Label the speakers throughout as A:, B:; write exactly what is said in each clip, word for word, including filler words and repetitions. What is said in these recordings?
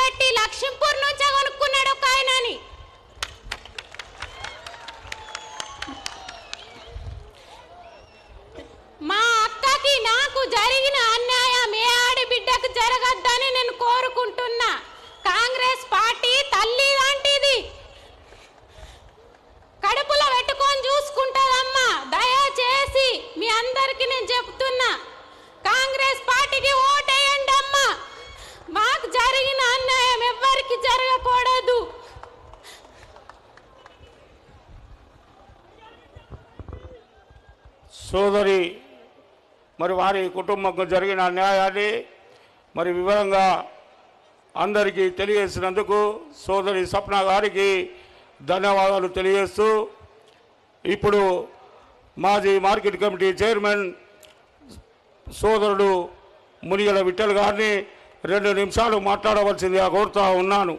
A: పెట్టి లక్ష్మీపూర్ నుంచే కొనుక్కున్నాడు ఒక ఆయనని. మా అక్కకి నాకు జరిగిన అన్యాయం ఏ ఆడబిడ్డకు జరగద్దని నేను కోరుకుంటున్నా. కాంగ్రెస్ పార్టీ తల్లి లాంటిది, కడుపులో పెట్టుకొని చూసుకుంటుందమ్మా. దయచేసి మీ అందరికీ నేను చెప్తున్నా, కాంగ్రెస్ పార్టీకి ఓటేయండి అమ్మా. మాకు జరిగిన అన్యాయం ఎవ్వరికి జరగకూడదు.
B: సోదరి మరి వారి కుటుంబంకు జరిగిన అన్యాయాన్ని మరి వివరంగా అందరికీ తెలియజేసినందుకు సోదరి స్వప్న గారికి ధన్యవాదాలు తెలియజేస్తూ, ఇప్పుడు మాజీ మార్కెట్ కమిటీ చైర్మన్ సోదరుడు మునిగల విఠల్ గారిని రెండు నిమిషాలు మాట్లాడవలసిందిగా కోరుతా ఉన్నాను.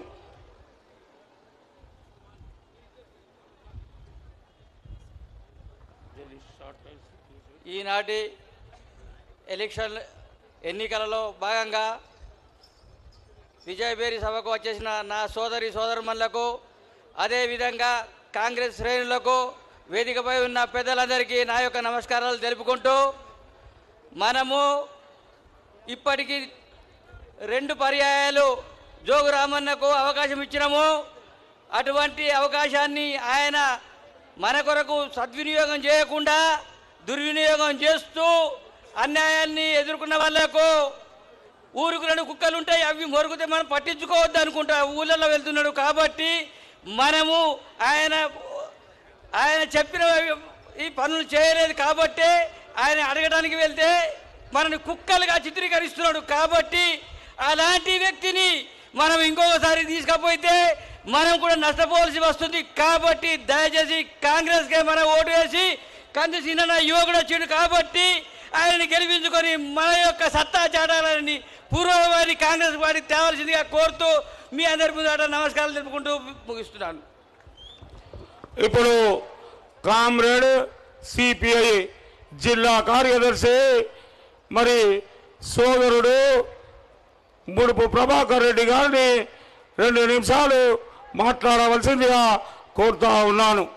C: ఈనాటి ఎలక్షన్ ఎన్నికలలో భాగంగా విజయభేరి సభకు వచ్చేసిన నా సోదరి సోదరుమణులకు, అదేవిధంగా కాంగ్రెస్ శ్రేణులకు, వేదికపై ఉన్న పెద్దలందరికీ నా యొక్క నమస్కారాలు తెలుపుకుంటూ, మనము ఇప్పటికీ రెండు పర్యాయాలు జోగు రామన్నకు అవకాశం ఇచ్చినాము. అటువంటి అవకాశాన్ని ఆయన మన కొరకు సద్వినియోగం చేయకుండా దుర్వినియోగం చేస్తూ అన్యాయాన్ని ఎదుర్కొన్న వాళ్ళకు ఊరుకు రెండు కుక్కలు ఉంటాయి, అవి మొరుగుతే మనం పట్టించుకోవద్దు అనుకుంటా ఊళ్ళల్లో వెళ్తున్నాడు. కాబట్టి మనము ఆయన ఆయన చెప్పిన ఈ పనులు చేయలేదు కాబట్టి ఆయన అడగడానికి వెళ్తే మనని కుక్కలుగా చిత్రీకరిస్తున్నాడు. కాబట్టి అలాంటి వ్యక్తిని మనం ఇంకొకసారి తీసుకపోతే మనం కూడా నష్టపోవాల్సి వస్తుంది. కాబట్టి దయచేసి కాంగ్రెస్కే మనం ఓటు వేసి, కంది చిన్న యువకుడు వచ్చాడు కాబట్టి ఆయనని గెలిపించుకొని మన యొక్క సత్తా చాటాలని పూర్వవారి కాంగ్రెస్ పార్టీ తేవాల్సిందిగా కోరుతూ మీ అందరి ముందట నమస్కారాలు తెలుపుకుంటూ ముగిస్తున్నాను.
B: ఇప్పుడు కామ్రేడ్ సిపిఐ జిల్లా కార్యదర్శి మరి సోదరుడు ముడుపు ప్రభాకర్ రెడ్డి గారిని రెండు నిమిషాలు మాట్లాడవలసిందిగా కోరుతా ఉన్నాను.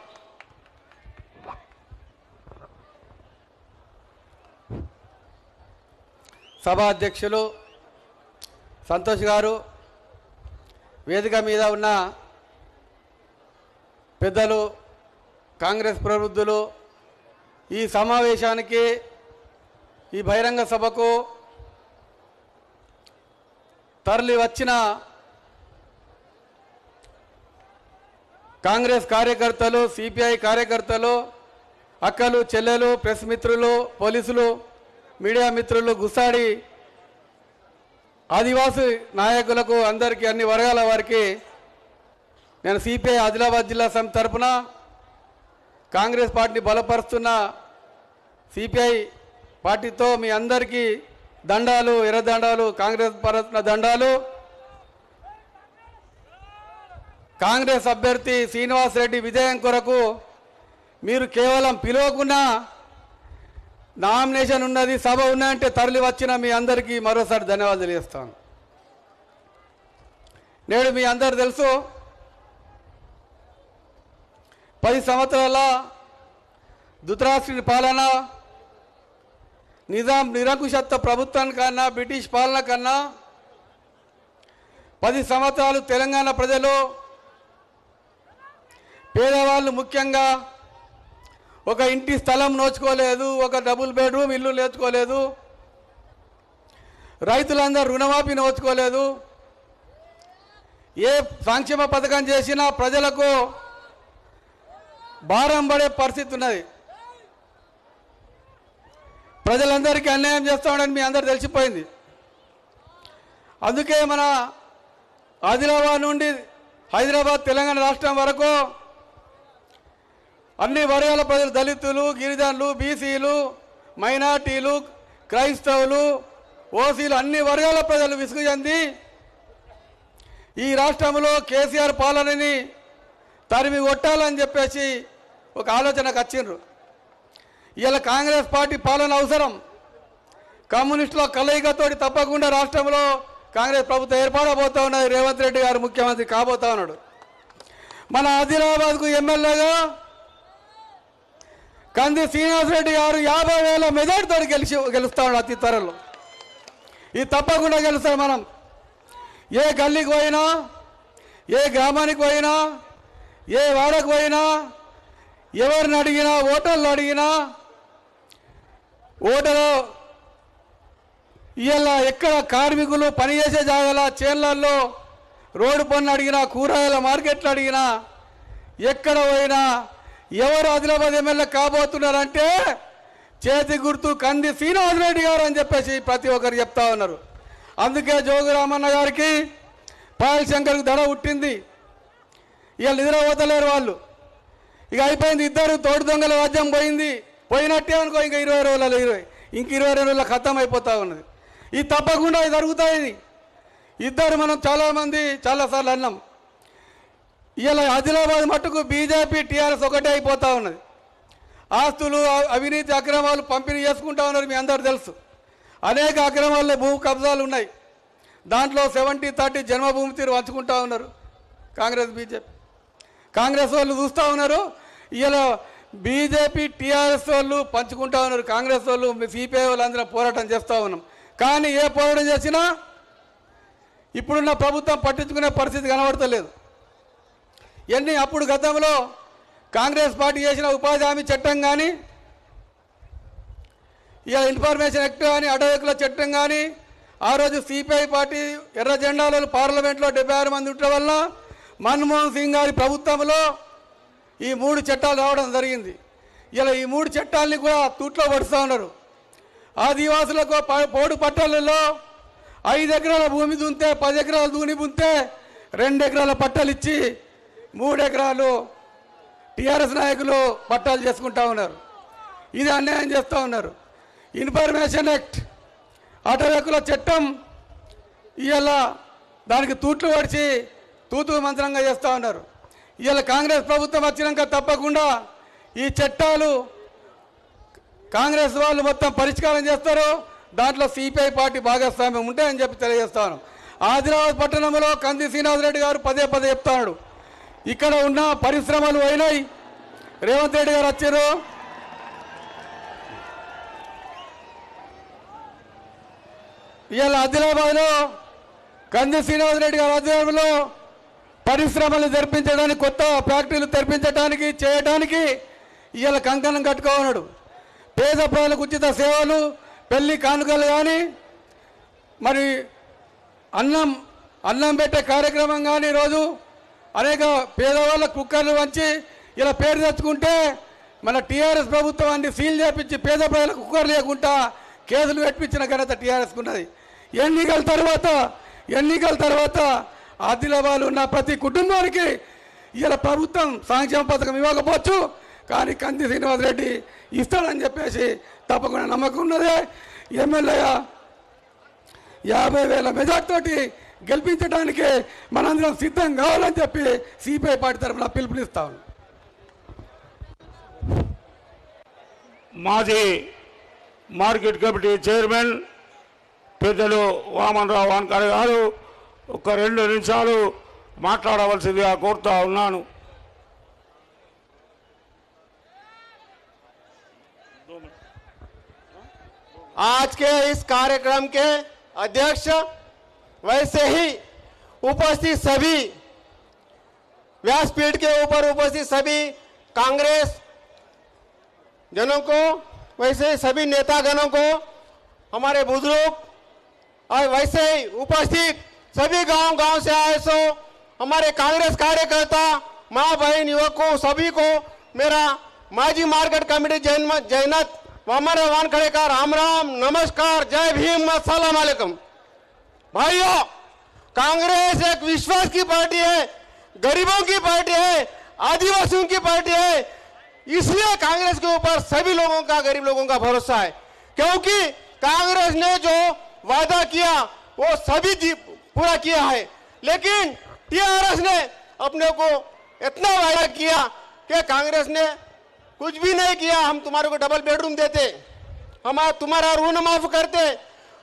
D: సభా అధ్యక్షులు సంతోష్ గారు, వేదిక మీద ఉన్న పెద్దలు, కాంగ్రెస్ ప్రబుద్ధులు, ఈ సమావేశానికి, ఈ బహిరంగ సభకు తరలి వచ్చిన కాంగ్రెస్ కార్యకర్తలు, సిపిఐ కార్యకర్తలు, అక్కలు, చెల్లెలు, ప్రెస్ మిత్రులు, పోలీసులు, మీడియా మిత్రులు, గుసాడి ఆదివాసీ నాయకులకు, అందరికీ, అన్ని వర్గాల వారికి నేను సిపిఐ ఆదిలాబాద్ జిల్లా సమితి తరఫున కాంగ్రెస్ పార్టీని బలపరుస్తున్న సిపిఐ పార్టీతో మీ అందరికీ దండాలు, ఎర్రదండాలు, కాంగ్రెస్ పరుస్తున్న దండాలు. కాంగ్రెస్ అభ్యర్థి శ్రీనివాస్ రెడ్డి విజయం కొరకు మీరు కేవలం పిలవకుండా నామినేషన్ ఉన్నది, సభ ఉన్నదంటే తరలి వచ్చిన మీ అందరికీ మరోసారి ధన్యవాదాలు తెలియజేస్తాను. నేడు మీ అందరు తెలుసు, పది సంవత్సరాల ధృతరాష్ట్రుని పాలన, నిజాం నిరంకుశత్వ ప్రభుత్వం కన్నా, బ్రిటిష్ పాలన కన్నా పది సంవత్సరాలు తెలంగాణ ప్రజలు, పేదవాళ్ళు ముఖ్యంగా ఒక ఇంటి స్థలం నోచుకోలేదు, ఒక డబుల్ బెడ్రూమ్ ఇల్లు నేర్చుకోలేదు, రైతులందరూ రుణమాఫీ నోచుకోలేదు. ఏ సంక్షేమ పథకం చేసినా ప్రజలకు భారం పడే పరిస్థితి ఉన్నది. ప్రజలందరికీ అన్యాయం చేస్తామని మీ అందరు తెలిసిపోయింది. అందుకే మన ఆదిలాబాద్ నుండి హైదరాబాద్, తెలంగాణ రాష్ట్రం వరకు అన్ని వర్గాల ప్రజలు, దళితులు, గిరిజనులు, బీసీలు, మైనార్టీలు, క్రైస్తవులు, ఓసీలు, అన్ని వర్గాల ప్రజలు విసుగు చెంది ఈ రాష్ట్రంలో కేసీఆర్ పాలనని తరిమి కొట్టాలని చెప్పేసి ఒక ఆలోచనకు వచ్చిండ్రు. ఇలా కాంగ్రెస్ పార్టీ పాలన అవసరం, కమ్యూనిస్టుల కలయికతోటి తప్పకుండా రాష్ట్రంలో కాంగ్రెస్ ప్రభుత్వం ఏర్పడబోతా ఉన్నది, రేవంత్ రెడ్డి గారు ముఖ్యమంత్రి కాబోతా ఉన్నాడు. మన ఆదిలాబాద్కు ఎమ్మెల్యేగా కంది శ్రీనివాసరెడ్డి గారు యాభై వేల మెజార్టీతో గెలిచి గెలుస్తా ఉన్నాడు అతి త్వరలో. ఇది తప్పకుండా గెలుస్తాం. మనం ఏ గల్లీకి పోయినా, ఏ గ్రామానికి పోయినా, ఏ వాడకు పోయినా, ఎవరిని అడిగినా, ఓటర్లు అడిగినా, ఓటరు ఇవాళ ఎక్కడ కార్మికులు పనిచేసే జాగాల చేళ్లలో రోడ్డు పనులు అడిగినా, కూరగాయల మార్కెట్లు అడిగినా, ఎక్కడ పోయినా ఎవరు ఆదిలాబాద్ ఎమ్మెల్యే కాబోతున్నారంటే చేతి గుర్తు కంది శ్రీనివాసరెడ్డి గారు అని చెప్పేసి ప్రతి ఒక్కరు చెప్తా ఉన్నారు. అందుకే జోగురామన్న గారికి, పాయల్ శంకర్కి దడ పుట్టింది. ఇవాళ నిద్రపోతలేరు వాళ్ళు. ఇక అయిపోయింది, ఇద్దరు తోడు దొంగల రాజ్యం పోయింది. పోయినట్టే అనుకో, ఇంకా ఇరవై రోజులలో ఇరవై ఇంక ఇరవై రెండు రోజుల ఖతం అయిపోతూ ఉన్నది. ఇది తప్పకుండా ఇది జరుగుతాయి. ఇద్దరు మనం చాలామంది చాలాసార్లు అన్నాం. ఇవాళ ఆదిలాబాద్ మట్టుకు బీజేపీ టీఆర్ఎస్ ఒకటే అయిపోతూ ఉన్నది. ఆస్తులు, అవినీతి అక్రమాలు పంపిణీ చేసుకుంటా ఉన్నారు. మీ అందరూ తెలుసు. అనేక అక్రమాల్లో భూ కబ్జాలు ఉన్నాయి. దాంట్లో సెవెంటీ థర్టీ జన్మభూమి తీరు పంచుకుంటా ఉన్నారు కాంగ్రెస్ బీజేపీ. కాంగ్రెస్ వాళ్ళు చూస్తూ ఉన్నారు. ఇలా బీజేపీ టీఆర్ఎస్ వాళ్ళు పంచుకుంటా ఉన్నారు. కాంగ్రెస్ వాళ్ళు, సిపిఐ వాళ్ళు అందరూ పోరాటం చేస్తూ ఉన్నాం. కానీ ఏ పోరాటం చేసినా ఇప్పుడున్న ప్రభుత్వం పట్టించుకునే పరిస్థితి కనబడతలేదు. ఎన్ని అప్పుడు గతంలో కాంగ్రెస్ పార్టీ చేసిన ఉపాధి హామీ చట్టం కానీ, ఇలా ఇన్ఫర్మేషన్ యాక్ట్ కానీ, అటవీకుల చట్టం కానీ, ఆ రోజు సిపిఐ పార్టీ ఎర్ర జెండాలు పార్లమెంట్లో డెబ్బై ఆరు మంది ఉండటం వల్ల మన్మోహన్ సింగ్ గారి ప్రభుత్వంలో ఈ మూడు చట్టాలు రావడం జరిగింది. ఇలా ఈ మూడు చట్టాలని కూడా తూట్లో పడుతూ ఉన్నారు. ఆదివాసులకు పోడు పట్టాలలో ఐదు ఎకరాల భూమి దుంతే, పది ఎకరాల భూమి ఉంటే రెండు ఎకరాల పట్టాలు ఇచ్చి మూడు ఎకరాలు టీఆర్ఎస్ నాయకులు పట్టాలు చేసుకుంటా ఉన్నారు. ఇది అన్యాయం చేస్తూ ఉన్నారు. ఇన్ఫర్మేషన్ యాక్ట్, అటవీకుల చట్టం ఇవాళ దానికి తూట్లు పడిచి తూతూ మంత్రంగా చేస్తూ ఉన్నారు. ఇవాళ కాంగ్రెస్ ప్రభుత్వం వచ్చినాక తప్పకుండా ఈ చట్టాలు కాంగ్రెస్ వాళ్ళు మొత్తం పరిష్కారం చేస్తారు. దాంట్లో సిపిఐ పార్టీ భాగస్వామ్యం ఉంటాయని చెప్పి తెలియజేస్తాను. ఆదిలాబాద్ పట్టణంలో కంది శ్రీనివాసరెడ్డి గారు పదే పదే చెప్తాడు, ఇక్కడ ఉన్న పరిశ్రమలు అయినాయి. రేవంత్ రెడ్డి గారు వచ్చారు, ఇవాళ ఆదిలాబాద్లో కంది శ్రీనివాసరెడ్డి గారు ఆధ్వర్యంలో పరిశ్రమలు తెరిపించడానికి, కొత్త ఫ్యాక్టరీలు తెరిపించడానికి, చేయడానికి ఇవాళ కంకణం కట్టుకోన్నాడు. పేద ప్రజలకు ఉచిత సేవలు, పెళ్లి కానుకలు కానీ, మరి అన్నం అన్నం పెట్టే కార్యక్రమం కానీ, ఈరోజు అనేక పేదవాళ్ళ కుక్కర్లు వంచి ఇలా పేరు తెచ్చుకుంటే మన టీఆర్ఎస్ ప్రభుత్వం అన్ని సీల్ చేపించి పేద ప్రజల కుక్కర్ లేకుండా కేసులు పెట్టించిన ఘనత టీఆర్ఎస్కు ఉన్నది. ఎన్నికల తర్వాత ఎన్నికల తర్వాత ఆదిలాబాద్ ఉన్న ప్రతి కుటుంబానికి ఇలా ప్రభుత్వం సంక్షేమ పథకం ఇవ్వకపోవచ్చు, కానీ కంది శ్రీనివాసరెడ్డి ఇస్తాడని చెప్పేసి తప్పకుండా నమ్మకం ఉన్నదే. ఎమ్మెల్యేగా యాభై వేల మెజార్టీతోటి గెలిపించడానికి మనందరం సిద్ధం కావాలని చెప్పి సిపిఐ పార్టీ తరఫున పిలుపునిస్తాం.
B: మాజీ మార్కెట్ కమిటీ చైర్మన్ పెద్దలు వామన్ రావు వాన్కర్ గారు ఒక రెండు నిమిషాలు మాట్లాడవలసిందిగా కోరుతా ఉన్నాను.
E: आज के इस कार्यक्रम के अध्यक्ष, वैसे ही उपस्थित सभी व्यासपीठ के ऊपर उपस्थित सभी कांग्रेस जनों को, वैसे सभी नेतागणों को, हमारे बुजुर्ग और वैसे ही उपस्थित सभी गांव गांव से आए सो हमारे कांग्रेस कार्यकर्ता, माँ बहन, युवकों सभी को मेरा माजी मार्केट कमेटी जैन जैनत वामन वानखड़े का राम राम, नमस्कार, जय भीम, अस्सलाम वालेकुम। भाइयों, कांग्रेस एक विश्वास की पार्टी है, गरीबों की पार्टी है, आदिवासियों की पार्टी है। इसलिए कांग्रेस के ऊपर सभी लोगों का, गरीब लोगों का भरोसा है, क्योंकि कांग्रेस ने जो वादा किया वो सभी पूरा किया है। लेकिन टीआरएस ने अपने को इतना वादा किया कि कांग्रेस ने कुछ भी नहीं किया। हम तुम्हारे को डबल बेडरूम देते, हम तुम्हारा ऋण माफ करते,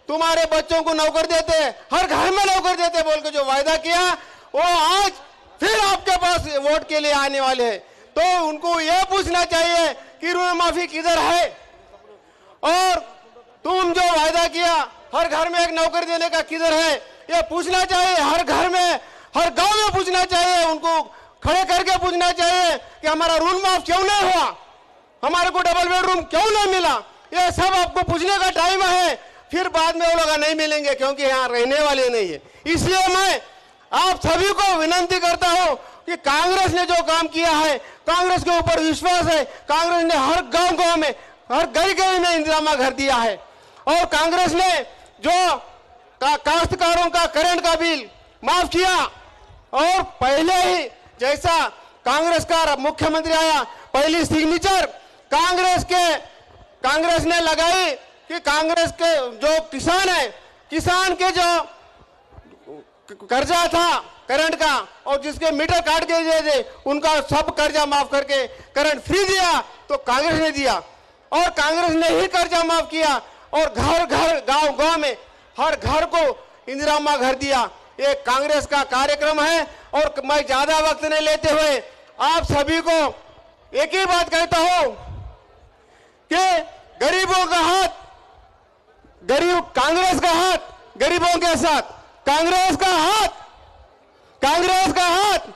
E: तुम्हारे बच्चों को नौकर देते, हर घर में नौकर देते बोल के जो वायदा किया, वो आज फिर आपके पास वोट के लिए आने वाले हैं। तो उनको ये पूछना चाहिए कि ऋण माफी किधर है, और तुम जो वायदा किया हर घर में एक नौकर देने का किधर है, ये पूछना चाहिए। हर घर में, हर गांव में पूछना चाहिए, उनको खड़े करके पूछना चाहिए कि हमारा ऋण माफ क्यों नहीं हुआ, हमारे को डबल बेडरूम क्यों नहीं मिला। ये सब आपको पूछने का टाइम है, फिर बाद में वो लोग नहीं मिलेंगे क्योंकि यहाँ रहने वाले नहीं है। इसलिए मैं आप सभी को विनती करता हूँ कि कांग्रेस ने जो काम किया है, कांग्रेस के ऊपर विश्वास है। कांग्रेस ने हर गांव गांव में, हर गली गली में इंदिरा घर दिया है, और कांग्रेस ने जो का, काश्तकारों का करंट का बिल माफ किया, और पहले ही जैसा कांग्रेस का मुख्यमंत्री आया, पहली सिग्नेचर कांग्रेस के कांग्रेस ने लगाई कि कांग्रेस के जो किसान है, किसान के जो कर्जा था करंट का, और जिसके मीटर काट के दिए थे उनका सब कर्जा माफ करके करंट फ्री दिया, तो कांग्रेस ने दिया। और कांग्रेस ने ही कर्जा माफ किया, और घर घर गांव गांव में हर घर को इंदिरा मां घर दिया। ये कांग्रेस का कार्यक्रम है। और मैं ज्यादा वक्त नहीं लेते हुए आप सभी को एक ही बात कहता हूं कि गरीबों का हाथ, गरीब कांग्रेस का हाथ गरीबों के साथ, कांग्रेस का हाथ, कांग्रेस का हाथ।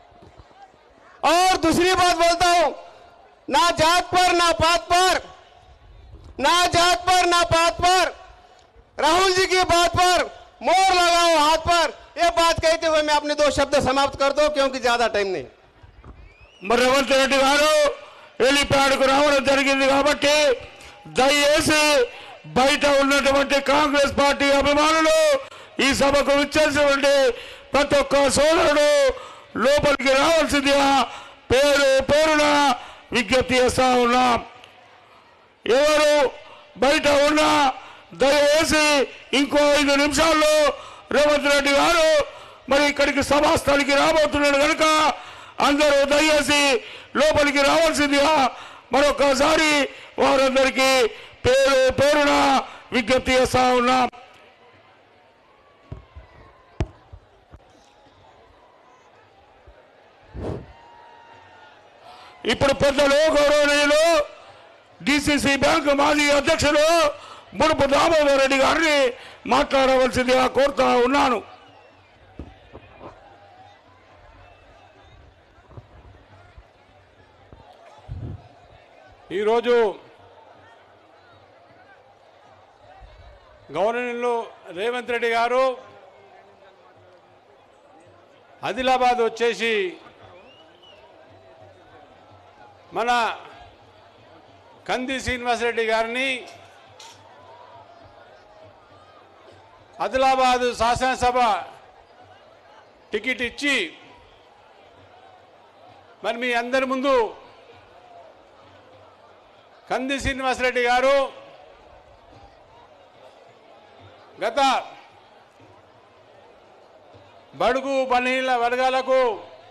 E: और दूसरी बात बोलता हूं, ना जात पर ना पात पर, ना जात पर ना पात पर, राहुल जी की बात पर मोहर लगाओ हाथ पर। ये बात कहते हुए मैं अपने दो शब्द समाप्त कर दो क्योंकि ज्यादा टाइम नहीं।
B: మరి రేవంత్ రెడ్డి గారు హెలిప్యాడ్కు రావడం జరిగింది కాబట్టి దయచేసి బయట ఉన్నటువంటి కాంగ్రెస్ పార్టీ అభిమానులు ఈ సభకు విచ్చేసినటువంటి ప్రతి ఒక్క సోదరుడు లోపలికి రావాల్సిందిగా పేరు పేరున విజ్ఞప్తి చేస్తా ఉన్నాం. ఎవరు బయట ఉన్నా దయచేసి ఇంకో ఐదు నిమిషాల్లో రేవంత్ రెడ్డి గారు మరి ఇక్కడికి సభాస్థలికి రాబోతున్నాడు కనుక అందరూ దయచేసి లోపలికి రావాల్సిందిగా మరొకసారి వారందరికీ పేరు పేరున విజ్ఞప్తి చేస్తా ఉన్నాం. ఇప్పుడు పెద్దలు గౌరవనీయులు డిసిసి బ్యాంక్ మాజీ అధ్యక్షులు మునుపు దామోదర్ రెడ్డి గారిని మాట్లాడవలసిందిగా కోరుతా ఉన్నాను.
F: ఈరోజు గవర్నర్లు రేవంత్ రెడ్డి గారు ఆదిలాబాద్ వచ్చేసి మన కంది శ్రీనివాసరెడ్డి గారిని ఆదిలాబాద్ శాసనసభ టికెట్ ఇచ్చి మరి మీ అందరి ముందు కంది శ్రీనివాసరెడ్డి గారు గత బడుగు బలహీన వర్గాలకు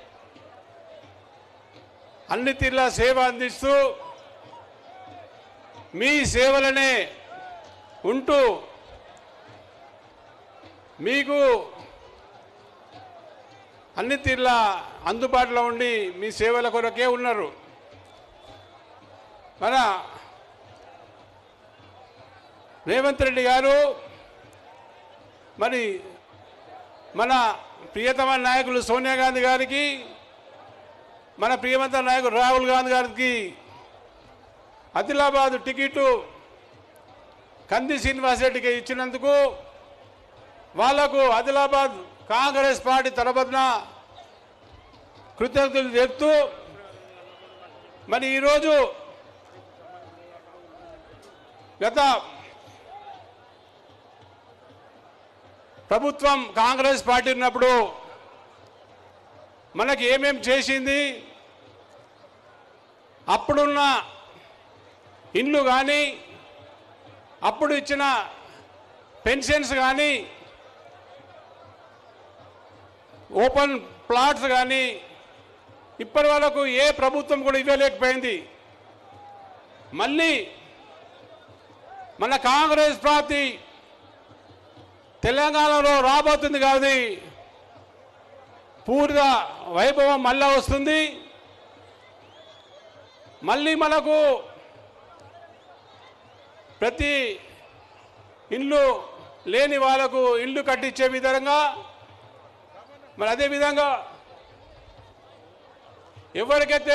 F: అన్ని తీర్ల సేవ అందిస్తూ మీ సేవలనే ఉంటూ మీకు అన్ని తీర్ల అందుబాటులో ఉండి మీ సేవల కొరకే ఉన్నారు. మన రేవంత్ రెడ్డి గారు మరి మన ప్రియతమ నాయకులు సోనియా గాంధీ గారికి, మన ప్రియతమ నాయకుడు రాహుల్ గాంధీ గారికి ఆదిలాబాద్ టికెట్ కంది శ్రీనివాసరెడ్డికి ఇచ్చినందుకు వాళ్లకు ఆదిలాబాద్ కాంగ్రెస్ పార్టీ తరపున కృతజ్ఞతలు చెప్తూ మరి ఈరోజు గత ప్రభుత్వం కాంగ్రెస్ పార్టీ ఉన్నప్పుడు మనకి ఏమేం చేసింది, అప్పుడున్న ఇండ్లు కానీ అప్పుడు ఇచ్చిన పెన్షన్స్ కానీ ఓపెన్ ప్లాట్స్ కానీ ఇప్పటి వరకు ఏ ప్రభుత్వం కూడా ఇవ్వలేకపోయింది. మళ్ళీ మన కాంగ్రెస్ పార్టీ తెలంగాణలో రాబోతుంది కాదు, పూర్తిగా వైభవం మళ్ళా వస్తుంది. మళ్ళీ మనకు ప్రతి ఇల్లు లేని వాళ్ళకు ఇల్లు కట్టించే విధంగా, మరి అదేవిధంగా ఎవరికైతే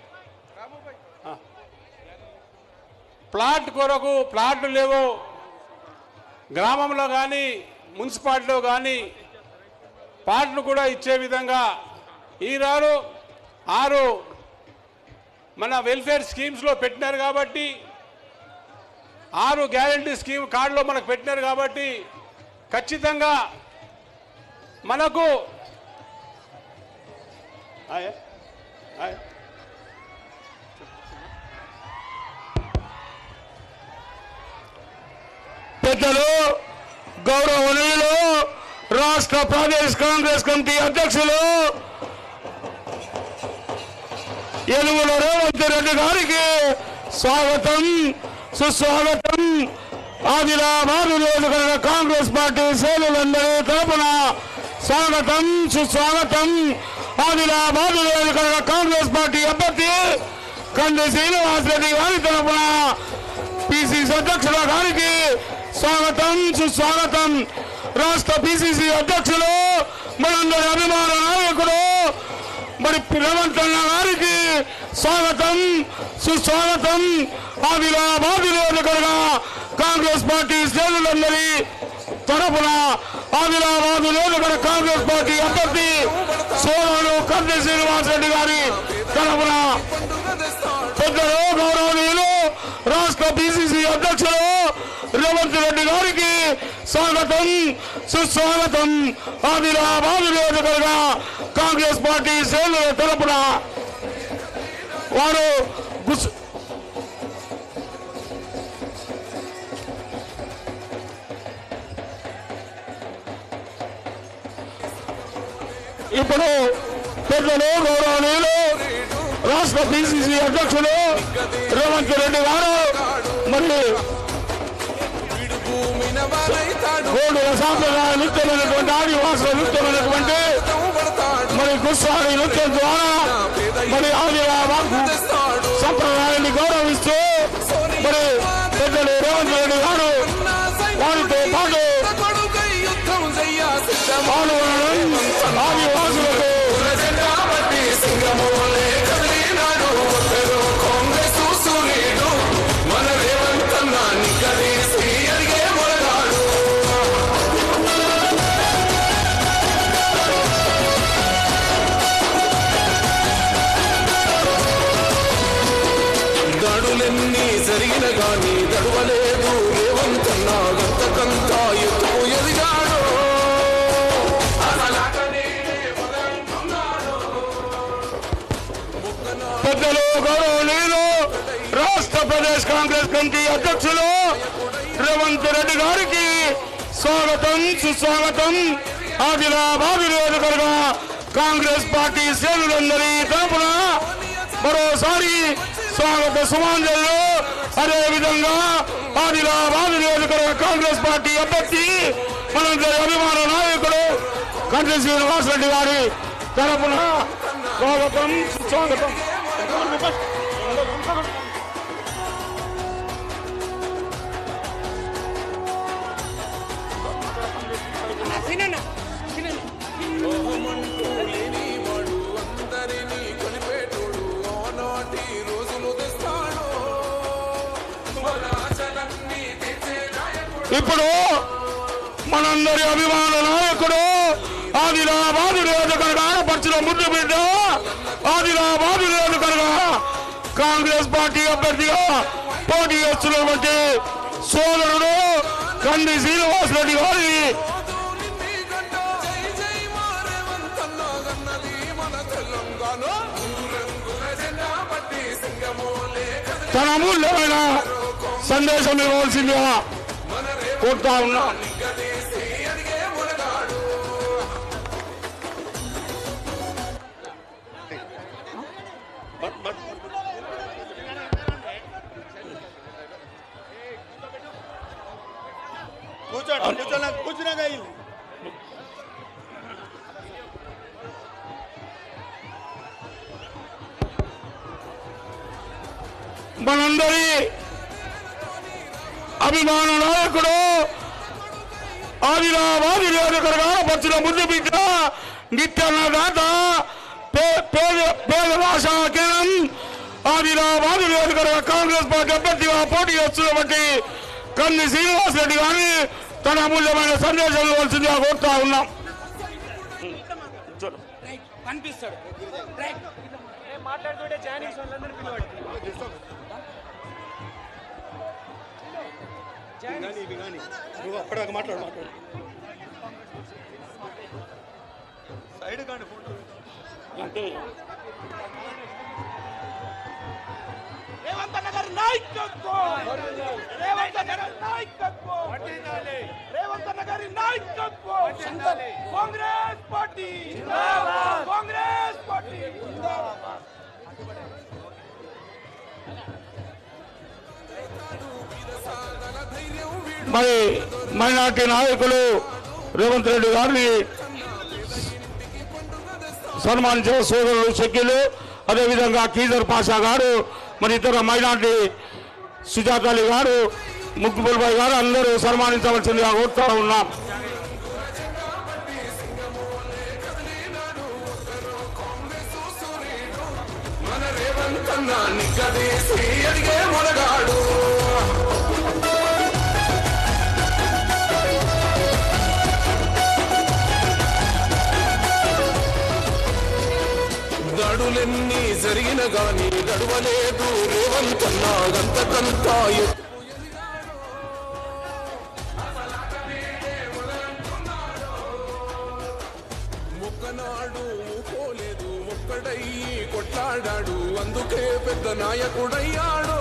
F: ప్లాట్ కొరకు ప్లాట్లు లేవో గ్రామంలో కానీ మున్సిపాలిటీలో కానీ ప్లాట్లు కూడా ఇచ్చే విధంగా ఈనాడు ఆరు మన వెల్ఫేర్ స్కీమ్స్లో పెట్టినారు కాబట్టి, ఆరు గ్యారంటీ స్కీమ్ కార్డులో మనకు పెట్టినారు కాబట్టి ఖచ్చితంగా మనకు ఆయ్ ఆయ్
B: పెద్దలు గౌరవనీయులు రాష్ట్ర ప్రదేశ్ కాంగ్రెస్ కమిటీ అధ్యక్షులు యనుమల రేవంత్ రెడ్డి గారికి స్వాగతం సుస్వాగతం. ఆదిలాబాద్ నియోజకవర్గ కాంగ్రెస్ పార్టీ శ్రేణులందరి తరపున స్వాగతం సుస్వాగతం. ఆదిలాబాద్ నియోజకవర్గ కాంగ్రెస్ పార్టీ అభ్యర్థి కంది శ్రీనివాసరెడ్డి గారి తరపున పిసిసి అధ్యక్షుల గారికి స్వాగతం సుస్వాగతం. రాష్ట్ర పిసిసి అధ్యక్షులు మనందరి అభిమాన నాయకుడు మరి రేవంత్ అన్న గారికి స్వాగతం సుస్వాగతం. ఆదిలాబాద్ నియోజకవర్గ కాంగ్రెస్ పార్టీ శ్రేణులందరి తరపున ఆదిలాబాద్ నియోజకవర్గ కాంగ్రెస్ పార్టీ అభ్యర్థి సోదరుడు కంది శ్రీనివాసరెడ్డి గారి తరపున పెద్దలు గౌరవనీయులు రాష్ట్ర పిసిసి అధ్యక్షులు రేవంత్ రెడ్డి గారికి స్వాగతం సుస్వాగతం. ఆదిలాబాద్ నియోజకవర్గ కాంగ్రెస్ పార్టీ శ్రేణుల తరపున వారు ఇప్పుడు పెద్దలు గౌరవనీయులు రాష్ట్ర పిసిసి అధ్యక్షులు రేవంత్ రెడ్డి గారు మరి గోడుల సాంప్రదాయ నృత్యమైనటువంటి ఆదివాసుల నృత్యమైనటువంటి మరి గుస్సాడి నృత్యం ద్వారా మరి ఆదిలాబాద్ సంప్రదాయాన్ని గౌరవిస్తూ మరి పెద్దలు రేవంత్ రెడ్డి గారు వారితో పాటు పాల్గొనడం ఆదివాసులకు
G: దాడులన్నీ జరిగిన గాని దడవలేదు రేవంతన్నా గంతకంతా ఎత్తుకు ఎదిగాడు.
B: పెద్దలు గౌరవనీయులు రాష్ట్ర ప్రదేశ్ కాంగ్రెస్ కమిటీ అధ్యక్షులు రేవంత్ రెడ్డి గారికి స్వాగతం సుస్వాగతం. ఆదిలాబాద్ నియోజకవర్గ కాంగ్రెస్ పార్టీ శ్రేణులందరి తరపున మరోసారి స్వాగత సుమాంజలు. అదేవిధంగా ఆదిలాబాద్ నియోజకవర్గ కాంగ్రెస్ పార్టీ అభ్యర్థి మనందరి అభిమాన నాయకుడు కంది శ్రీనివాసరెడ్డి గారి తరపున స్వాగతం సుస్వాగతం. ఇప్పుడు మనందరి అభిమాన నాయకుడు ఆదిలాబాద్ నియోజకవర్గ ఆడపడుచుల ముద్దు బిడ్డ ఆదిలాబాద్ నియోజకవర్గ కాంగ్రెస్ పార్టీ అభ్యర్థిగా పోటీ చేస్తున్నటువంటి సోదరుడు కంది శ్రీనివాసరెడ్డి గారి తన అమూల్యమైన సందేశం ఇవ్వవలసిందిగా కోరుతా ఉన్నా.
E: కూర్చో
B: మనందరి అభిమాన నాయకుడు ఆదిలాబాద్ నియోజకవర్గాల వచ్చిన ముందు బిడ్డ నిత్యాన్నదాత పేద పేద భాషా కేంద్రం ఆదిలాబాద్ నియోజకవర్గ కాంగ్రెస్ పార్టీ అభ్యర్థిగా పోటీ చేస్తున్నటువంటి కన్ని శ్రీనివాస్ రెడ్డి గారిని తన అమూల్యమైన సందేశం ఇవ్వాల్సిందిగా కోరుతా ఉన్నాం.
E: అప్పటిదాకా మాట్లాడు మాట్లాడు సైడ్ కానీ ఫోటో
G: రేవంత్ అన్న గారి నాయకత్వం రేవంత్ అన్న గారి నాయకత్వం రేవంత్ అన్న గారి నాయకత్వం కాంగ్రెస్ పార్టీ జిందాబాద్ కాంగ్రెస్ పార్టీ జిందాబాద్.
B: మరి మైనార్టీ నాయకులు రేవంత్ రెడ్డి గారిని సన్మానించిన సోదరులు షకీలు, అదేవిధంగా కీజర్ పాషా గారు, మరి ఇతర మైనార్టీ సుజాత అలీ గారు, ముక్బుల్ భాయ్ గారు అందరూ సన్మానించవలసిందిగా కోరుతా ఉన్నాం.
G: దడులెన్ని జరిగిన గాని నడవలేదు రేవంత్ అన్న గంతకంతా మొక్కనాడు పోలేదు ఒక్కడయ్యి కొట్లాడాడు అందుకే పెద్ద నాయకుడయ్యాడు.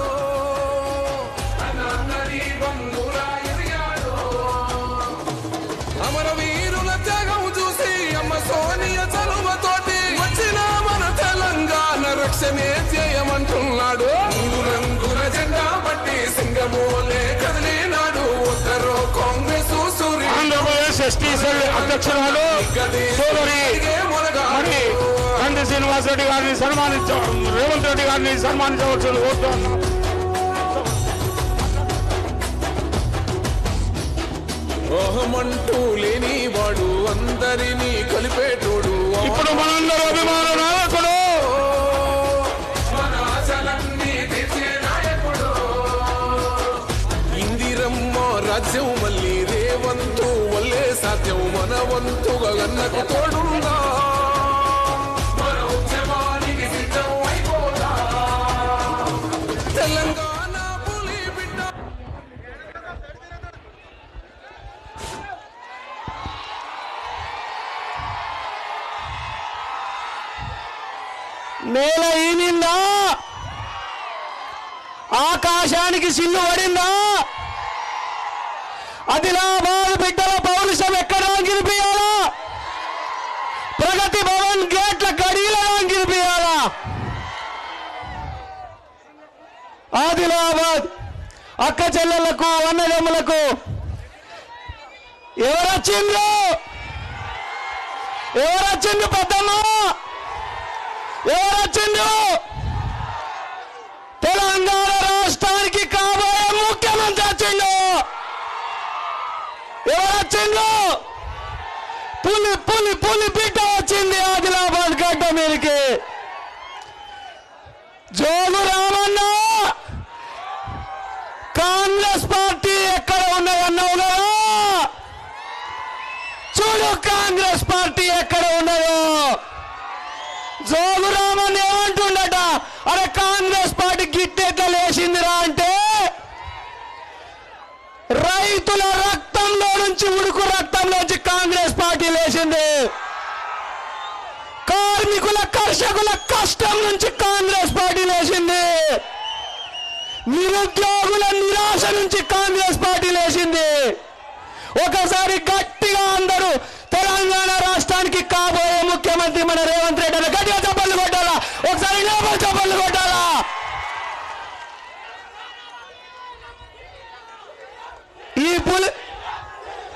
G: అమరవీరుల త్యాగం చూసి అమ్మ సోనియ చలువతోటి వచ్చిన మన తెలంగాణ రక్షణే చేయమంటున్నాడు. మూడు రంగుల జెండా బట్టి సింగమోలే కదిలినాడు ఒక్కరో కాంగ్రెస్
B: ఆంధ్రప్రదేశ్ ఎస్టీ సెల్ అధ్యక్షురాలు సోదరి మరి కంది శ్రీనివాస్ రెడ్డి గారిని సన్మానించ రేవంత్ రెడ్డి గారిని సన్మానించవలసిన కోరుతున్నాం.
G: ఓహమంటూ లేని వాడు అందరినీ కలిపేటోడు.
B: ఇప్పుడు మనందరూ అభిమాన నాయకుడు
G: ఇందిరమ్మ రాజ్యం మళ్ళీ రేవంతు వల్లే సాధ్యం మన వంతుగా గన్నకు తోడుందా తెలంగాణ పులి బిడ్డ.
H: నేల ఈనిందా, ఆకాశానికి సిల్లు పడిందా, ఆదిలాబాద్ బిడ్డల పౌరుషం ఎక్కడ గిరిపియాలా, ప్రగతి భవన్ గేట్ల గడియలా గిరిపియాలా. ఆదిలాబాద్ అక్క చెల్లెళ్లకు అన్నదమ్ములకు ఎవరొచ్చిండ్రు ఎవరొచ్చిండు పెద్దమ్మ ఎవరొచ్చిండు? తెలంగాణ రాష్ట్రానికి కాబోయే ముఖ్యమంత్రి వచ్చిండు. ఎవరొచ్చిండు? పులి పులి పులి బిడ్డ వచ్చింది ఆదిలాబాద్ గడ్డ మీదకి. జోగు రామన్న కాంగ్రెస్ పార్టీ ఎక్కడ ఉన్నదన్నావు కదా, చూడు కాంగ్రెస్ పార్టీ ఎక్కడ ఉన్నదో. జోగురామన్ ఏమంటుండట, అరే కాంగ్రెస్ పార్టీ గిట్టెట్లా లేచిందిరా అంటే, రైతుల రక్తంలో నుంచి ఉడుకు రక్తంలోంచి కాంగ్రెస్ పార్టీ లేచింది. కార్మికుల కర్షకుల కష్టం నుంచి కాంగ్రెస్ పార్టీ లేచింది. నిరుద్యోగుల నిరాశ నుంచి కాంగ్రెస్ పార్టీ లేచింది. ఒకసారి గట్టిగా అందరూ తెలంగాణ రాష్ట్రానికి కాబోయే ముఖ్యమంత్రి మన రేవంత్ రెడ్డి అని గట్టిగా చప్పట్లు కొట్టాలా, ఒకసారి లోపల చప్పట్లు కొట్టాలా. ఈ పులి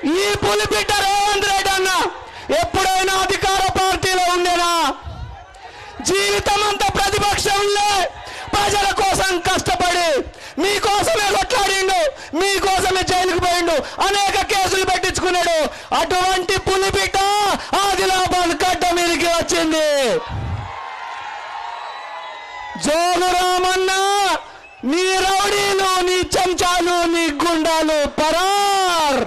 H: ఈ పులిపిట్ట రేవంత్ రెడ్డి అన్న ఎప్పుడైనా అధికార పార్టీలో ఉండేనా? జీవితం అంతా ప్రతిపక్షంలో ప్రజల కోసం కష్టపడి మీకోసమే కొట్లాడిండు, మీకోసమే జైలుకు పోయిండు, అనేక కేసులు పెట్టించుకున్నాడు. అటువంటి పులిపిట్ట ఆదిలాబాద్ గడ్డ మీదకి వచ్చింది. జోగురామన్న, నీ రౌడీలు, నీ చెంచాలు, నీ గుండాలు పరార్.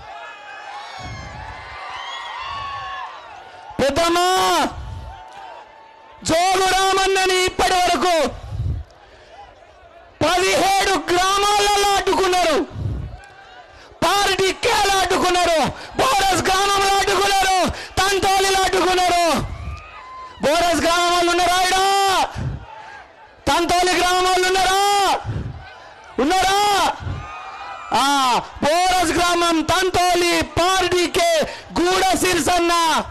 H: పెద్దమ్మా, జోగురామన్నని ఇప్పటి వరకు పదిహేడు గ్రామాలలో అడ్డుకున్నారు, పార్టీకేలు అడ్డుకున్నారు, బోరస్ గ్రామంలో అడ్డుకున్నారు, తంతోలిలో అడ్డుకున్నారు. బోరస్ గ్రామం వాళ్ళు ఉన్నారా? ఇడా తంతోలి గ్రామం వాళ్ళు ఉన్నారా? ఉన్నారా? ఆ బోరస్ గ్రామం, తంతోలి, పార్టీకే, గూడ సిర్సన్న,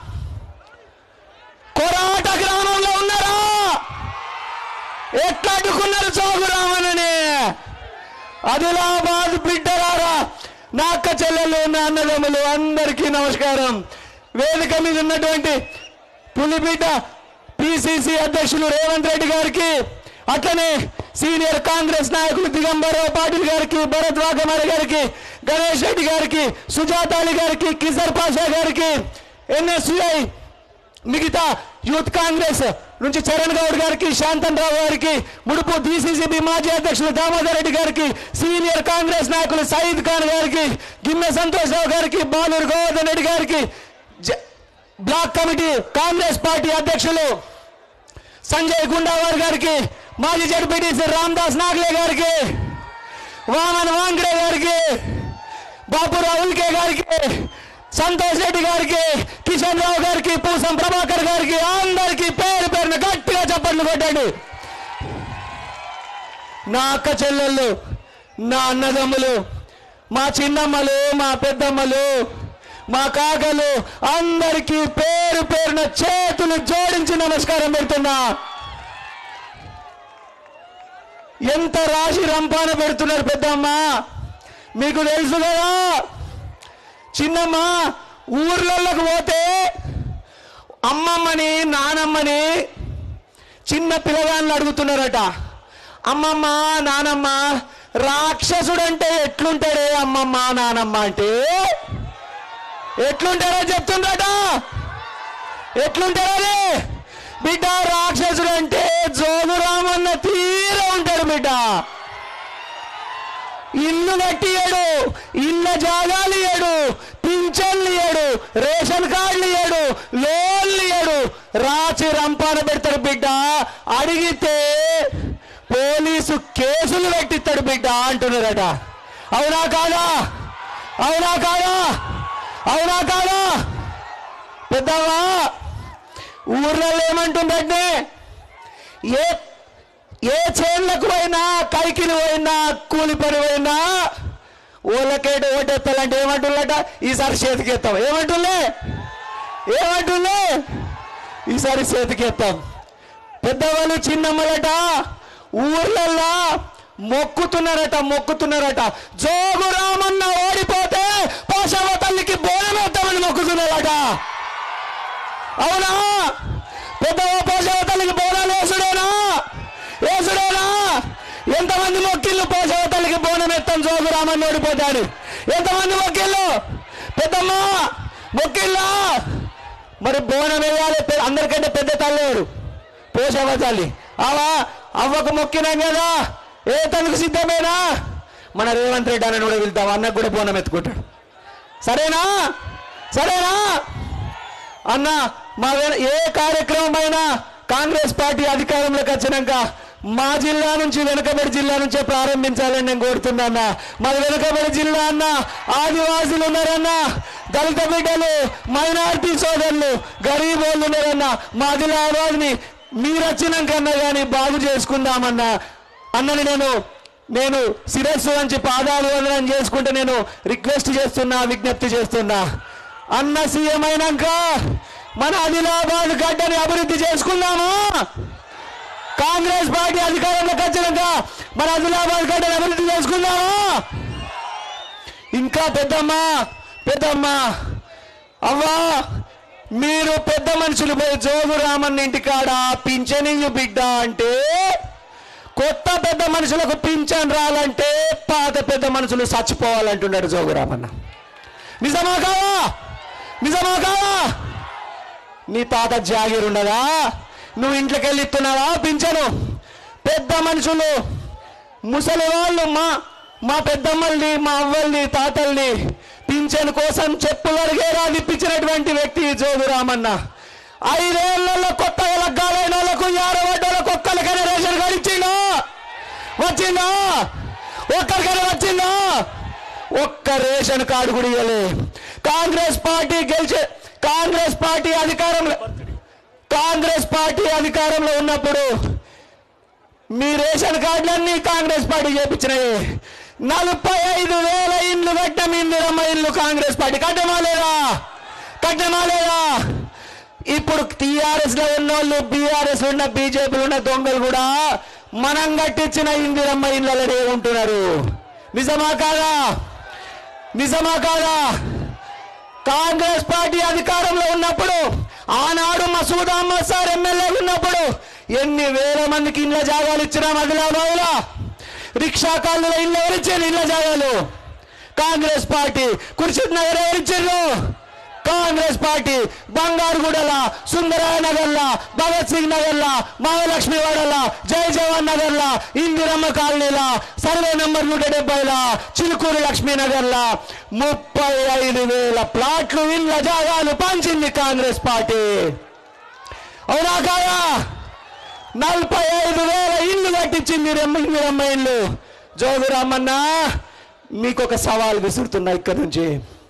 H: కొరాట గ్రామంలో ఉన్నారా? ఎట్లా అడ్డుకున్నారు జోగురామన్నని? ఆదిలాబాద్ బిడ్డలారా, నా అక్క చెల్లెలు, నా అన్నదమ్ములు అందరికీ నమస్కారం. వేదిక మీద ఉన్నటువంటి పులిబిడ్డ పిసిసి అధ్యక్షులు రేవంత్ రెడ్డి గారికి, అట్లనే సీనియర్ కాంగ్రెస్ నాయకులు దిగంబరరావు పాటిల్ గారికి, భరత్ వాకమారి గారికి, గణేష్ రెడ్డి గారికి, సుజాతాలి గారికి, కిసర్ పాషా గారికి, ఎన్ఎస్యుఐ మిగతా యూత్ కాంగ్రెస్ నుంచి చరణ్ గౌడ్ గారికి, శాంతన్ రావు గారికి, ముడుపు డిసిసిబి మాజీ అధ్యక్షులు దామోదర్ రెడ్డి గారికి, సీనియర్ కాంగ్రెస్ నాయకులు సయీద్ ఖాన్ గారికి, గిన్నె సంతోష్ రావు గారికి, బాలూరు గోవర్ధన్ రెడ్డి గారికి, బ్లాక్ కమిటీ కాంగ్రెస్ పార్టీ అధ్యక్షులు సంజయ్ గుండావార్ గారికి, మాజీ జడ్పీటీసీ రామ్దాస్ నాగ్లే గారికి, వామన్ వాంగ్రే గారికి, బాపురావు ఉల్కే గారికి, సంతోష్ రెడ్డి గారికి, కిషన్ రావు గారికి, పూసం ప్రభాకర్ గారికి, అందరికీ పేరు పేరున గట్టిగా చప్పట్లు కొట్టండి. నా అక్క చెల్లెళ్ళు, నా అన్నదమ్ములు, మా చిన్నమ్మలు, మా పెద్దమ్మలు, మా కాకలు అందరికీ పేరు పేరున చేతులు జోడించి నమస్కారం పెడుతున్నా. ఎంత రాశి రంపాన పెడుతున్నారు పెద్దమ్మ, మీకు తెలుసు కదా. చిన్నమ్మ ఊర్లలోకి పోతే అమ్మమ్మని, నానమ్మని చిన్న పిల్లగాళ్ళు అడుగుతున్నారట. అమ్మమ్మ, నానమ్మ, రాక్షసుడంటే ఎట్లుంటాడే అమ్మమ్మ, నానమ్మ అంటే ఎట్లుంటారో చెప్తుండట. ఎట్లుంటారే బిడ్డ? రాక్షసుడు అంటే జోగురామన్న తీర ఉంటాడు బిడ్డ. ఇల్లు కట్టియాడు, ఇళ్ళ జాగాలు ఇయ్యాడు, పింఛన్లు ఇయ్యాడు, రేషన్ కార్డులు ఇయ్యాడు, లోన్లు ఇయ్యాడు, రాచి రంపాన పెడతాడు బిడ్డ. అడిగితే పోలీసు కేసులు పెట్టిస్తాడు బిడ్డ అంటున్నారట. అవునా కాదా? అవునా కాదా? అవునా కాదా? పెద్దవా, ఊర్లలో ఏమంటుందంటే ఏ ఏ చేనులకు పోయినా, కైకిలు పోయినా, కూలి పని పోయినా ఓళ్ళకేట ఓటెత్తాలంటే ఏమంటున్నట? ఈసారి చేతికెత్తాం. ఏమంటులే ఏమంటులే ఈసారి చేతికెత్తాం. పెద్దవాళ్ళు చిన్నమ్మలట ఊర్లల్లా మొక్కుతున్నారట, మొక్కుతున్నారట. జోగురామన్న ఓడిపోతే పోషవ తల్లికి బోనం వేద్దామని మొక్కుతున్నారట. అవునా? పెద్దవ పోషవ తల్లికి బోనాలు వేసుడేనా? వేసుడేనా? ఎంతమంది మొక్కిళ్ళు పోషవ తల్లికి బోనం ఎత్తాం జోగురామన్న ఓడిపోతాడు? ఎంతమంది మొక్కిళ్ళు? పెద్దమ్మ మొక్కిళ్ళా? మరి బోనం వేయాలి. అందరికంటే పెద్ద తల్లేడు పోషవ తల్లి. అవా అవ్వకు మొక్కినాం కదా, ఏ తనకు సిద్ధమేనా? మన రేవంత్ రెడ్డి అన్న కూడా వెళ్తాం, అన్నకు కూడా బోనం ఎత్తుకుంటాడు. సరేనా? సరేనా అన్న? మా ఏ కార్యక్రమం అయినా కాంగ్రెస్ పార్టీ అధికారంలోకి వచ్చినాక మా జిల్లా నుంచి, వెనుకబడి జిల్లా నుంచే ప్రారంభించాలని నేను కోరుతున్నా. మాది వెనుకబడి జిల్లా అన్న, ఆదివాసులు ఉన్నారన్న, దళిత బిడ్డలు, మైనారిటీ సోదరులు, గరీబ్ వాళ్ళు ఉన్నారన్న. మా ఆదిలాబాద్ని మీరు వచ్చినాకన్నా కానీ బాగు చేసుకుందామన్నా అన్నని నేను నేను శిరస్సు నుంచి పాదాలు వందనం చేసుకుంటే నేను రిక్వెస్ట్ చేస్తున్నా, విజ్ఞప్తి చేస్తున్నా. అన్న సీఎం అయినాక మన ఆదిలాబాద్ గడ్డని అభివృద్ధి చేసుకుందామా? కాంగ్రెస్ పార్టీ అధికారంలోకి వచ్చినాక మన ఆదిలాబాద్ గడ్డని అభివృద్ధి చేసుకుందామా? ఇంకా పెద్దమ్మ పెద్దమ్మ అవ్వా మీరు పెద్ద మనుషులు పోయి జోగు రామన్న ఇంటికాడ పింఛనియ్యు బిడ్డ అంటే కొత్త పెద్ద మనుషులకు పింఛన్ రాలంటే పాత పెద్ద మనుషులు చచ్చిపోవాలంటున్నాడు జోగు రామన్న. నిజమా కాదా? నిజమా కాదా? నీ తాత జాగిరుండగా నువ్వు ఇంట్లోకి వెళ్ళి ఇస్తున్నావా పింఛను? పెద్ద మనుషులు ముసలి వాళ్ళు మా మా పెద్దమ్మల్ని మా అవ్వల్ని తాతల్ని పింఛన్ కోసం చెప్పులు అడిగేరా ఇప్పించినటువంటి వ్యక్తి జోగు రామన్న. ఐదేళ్లలో కొత్తగా లగ్గాలైన వాళ్ళకు యారవడ్డలకు ఒక్కరికైనా రేషన్ కార్డు ఇచ్చిందా? వచ్చిందా? ఒక్కరికైనా వచ్చిందా? ఒక్క రేషన్ కార్డు కూడా ఇవ్వలే. కాంగ్రెస్ పార్టీ గెలిచే కాంగ్రెస్ పార్టీ అధికారంలో కాంగ్రెస్ పార్టీ అధికారంలో ఉన్నప్పుడు మీ రేషన్ కార్డులన్నీ కాంగ్రెస్ పార్టీ చేపించినాయి. నలభై ఐదు వేల ఇండ్లు కట్టం ఇందిరమ్మ ఇల్లు కాంగ్రెస్ పార్టీ కట్టమా లేదా? కట్టమా లేదా? ఇప్పుడు టీఆర్ఎస్ లో ఉన్న వాళ్ళు బీఆర్ఎస్ ఉన్న బీజేపీలో ఉన్న దొంగలు కూడా మనం కట్టించిన ఇందిరమ్మ ఇళ్ళలో ఉంటున్నారు. నిజమా కాదా? నిజమా కాదా? కాంగ్రెస్ పార్టీ అధికారంలో ఉన్నప్పుడు ఆనాడు మసూద్ అహ్మద్ సార్ ఎమ్మెల్యే ఉన్నప్పుడు ఎన్ని వేల మందికి ఇళ్ళ జాగాలు ఇచ్చినా ఆదిలాబాద్లో రిక్షా కాళ్ళలో ఇళ్ళు ఎవరిచ్చారు? ఇళ్ళ జాగాలు కాంగ్రెస్ పార్టీ. కుర్షిద్ నగర్ ఎవరిచ్చారు? కాంగ్రెస్ పార్టీ. బంగారుగూడలా, సుందరాయ నగర్లా, భగత్ సింగ్ నగర్లా, మహాలక్ష్మి వాడలా, జై జవాన్ నగర్లా, ఇందిరమ్మ కాలనీలా, సర్వే నెంబర్ నూట డెబ్బైలా, చిలుకూరు లక్ష్మీనగర్లా ముప్పై ఐదు వేల ప్లాట్లు ఇళ్ళ జాగాలు పంచింది కాంగ్రెస్ పార్టీ. అవునా కాదా? నలభై ఐదు వేల ఇల్లు కట్టించింది ఇందిరమ్మ ఇల్లు. జోగు రామన్న మీకు ఒక సవాల్ విసురుతున్నా ఇక్కడి నుంచి.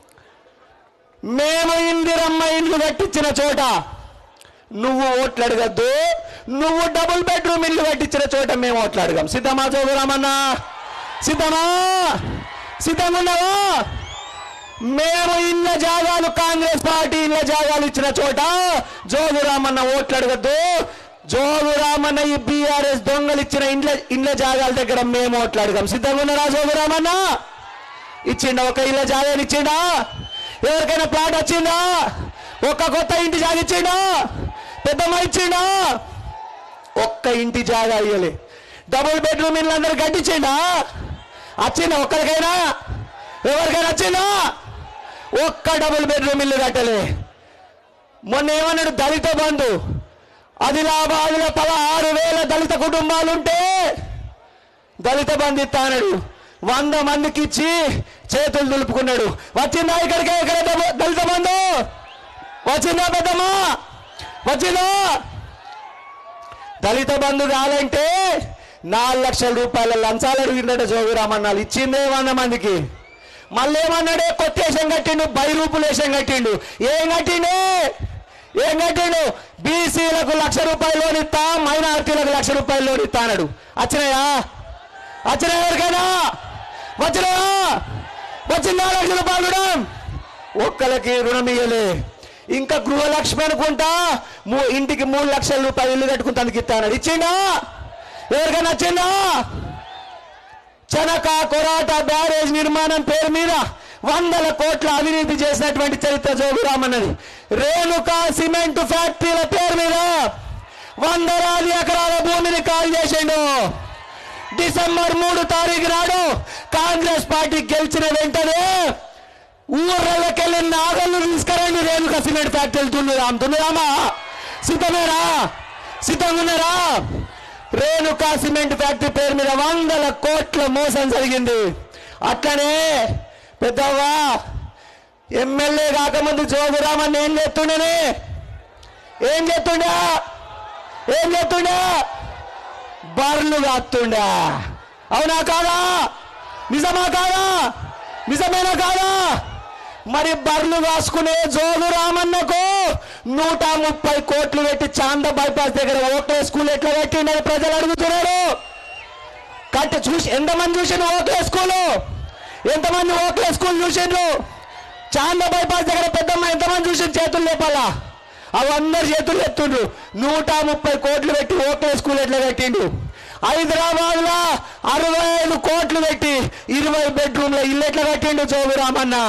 H: మేము ఇందిరమ్మ ఇల్లు కట్టించిన చోట నువ్వు ఓట్లు అడగద్దు, నువ్వు డబుల్ బెడ్రూమ్ ఇల్లు కట్టించిన చోట మేము ఓట్లు అడగాం. సిద్ధమా జోగు రామన్న? సిద్ధమా? సిద్ధంగా ఉన్నావా? మేము ఇళ్ళ జాగాలు కాంగ్రెస్ పార్టీ ఇళ్ళ జాగాలు ఇచ్చిన చోట జోగు రామన్న ఓట్లు అడగద్దు. జోగు రామన్న ఈ బీఆర్ఎస్ దొంగలు ఇచ్చిన ఇండ్ల ఇండ్ల జాగాల దగ్గర మేము ఓట్లు అడగాం. సిద్ధంగా ఉన్నారా జోగు రామన్న? ఇచ్చిండా? ఒక ఇళ్ళ జాగాలు ఇచ్చిండా? ఎవరికైనా ప్లాట్ వచ్చిందా? ఒక్క కొత్త ఇంటి జాగా ఇచ్చిండా? పెద్దమ్మ ఇచ్చిండా? ఒక్క ఇంటి జాగా ఇయ్యలే. డబుల్ బెడ్రూమ్ ఇల్లు అందరు కట్టించిండా? వచ్చిందా? ఒక్కరికైనా ఎవరికైనా వచ్చిందా? ఒక్క డబుల్ బెడ్రూమ్ ఇల్లు కట్టలే. మొన్న ఏమన్నాడు? దళిత బంధు ఆదిలాబాద్లో పదహారు వేల దళిత కుటుంబాలుంటే దళిత బంధు ఇస్తానడు. వంద మందికి ఇచ్చి చేతులు దులుపుకున్నాడు. వచ్చిందా ఇక్కడికే? ఇక్కడ దళిత బంధు వచ్చిందా? పెద్దమ్మా వచ్చిందా? దళిత బంధు కావాలంటే నాలుగు లక్షల రూపాయల లంచాలు అడిగిందట జోగు రామన్న. ఇచ్చిందే వంద మందికి. మళ్ళీ ఏమన్నాడే? కొత్తేషం కట్టిండు, బైరూపులేషం కట్టిండు. ఏం కట్టిండు? ఏం కట్టిండు? బీసీలకు లక్ష రూపాయలు లోన్ ఇస్తా, మైనార్టీలకు లక్ష రూపాయలు లోన్ ఇస్తా అన్నాడు. వచ్చినాయా? వచ్చినాయా? ఎవరికైనా వచ్చినాయా? వచ్చిందా లక్ష రూపాయలు రుణం? ఒక్కలకి రుణం ఇయ్యలే. ఇంకా గృహలక్ష్మి అనుకుంటా ఇంటికి మూడు లక్షల రూపాయలు ఇల్లు కట్టుకుని తనకి ఇస్తాడు. ఇచ్చిండా? ఎవరికైనా వచ్చిందా? చనక కొరాట బ్యారేజ్ నిర్మాణం పేరు మీద వందల కోట్ల అవినీతి చేసినటువంటి చరిత్ర జోగు రామన్నది. రేణుకా సిమెంట్ ఫ్యాక్టరీల పేరు మీద వందలాది ఎకరాల భూమిని కాల్ చేసిండు. డిసెంబర్ మూడు తారీఖు నాడు కాంగ్రెస్ పార్టీ గెలిచిన వెంటనే ఊర్లకెళ్ళి నాగళ్ళు తీసుకురండి, రేణుకా సిమెంట్ ఫ్యాక్టరీలు దున్నురాం దున్నురామా? సిద్ధమేరా? సిద్ధంగున్నారా? రేణుకా సిమెంట్ ఫ్యాక్టరీ పేరు మీద వందల కోట్ల మోసం జరిగింది. అట్లనే పెద్దవ్వా ఎమ్మెల్యే కాకముందు జోగు రామన్న ఏం చేస్తుండేనే? ఏం చేస్తుండా? ఏం చేస్తుండా? బర్లు కాస్తుండా. అవునా కాదా? నిజమా కాదా? నిజమేనా కాదా? మరి బర్లు కాసుకునే జోగు రామన్నకు నూట ముప్పై కోట్లు పెట్టి చాంద బైపాస్ దగ్గర ఓట్లే స్కూల్ ఎట్లా పెట్టిండని ప్రజలు అడుగుతున్నారు. కట్టి చూసి ఎంతమంది చూసిండ్రు ఓట్లే స్కూలు? ఎంతమంది ఓట్లే స్కూల్ చూసిండ్రు? చాంద బైపాస్ దగ్గర పెద్దమ్మ ఎంతమంది చూసి చేతులు లేపాలా? అవి అందరు చేతులు ఎత్తుండ్రు. నూట ముప్పై కోట్లు పెట్టి ఓట్లే స్కూల్ ఎట్లా పెట్టిండు? హైదరాబాద్ లో అరవై ఐదు కోట్లు పెట్టి ఇరవై బెడ్రూమ్ల ఇల్లు ఎట్లా కట్టిండు జోగు రామన్న?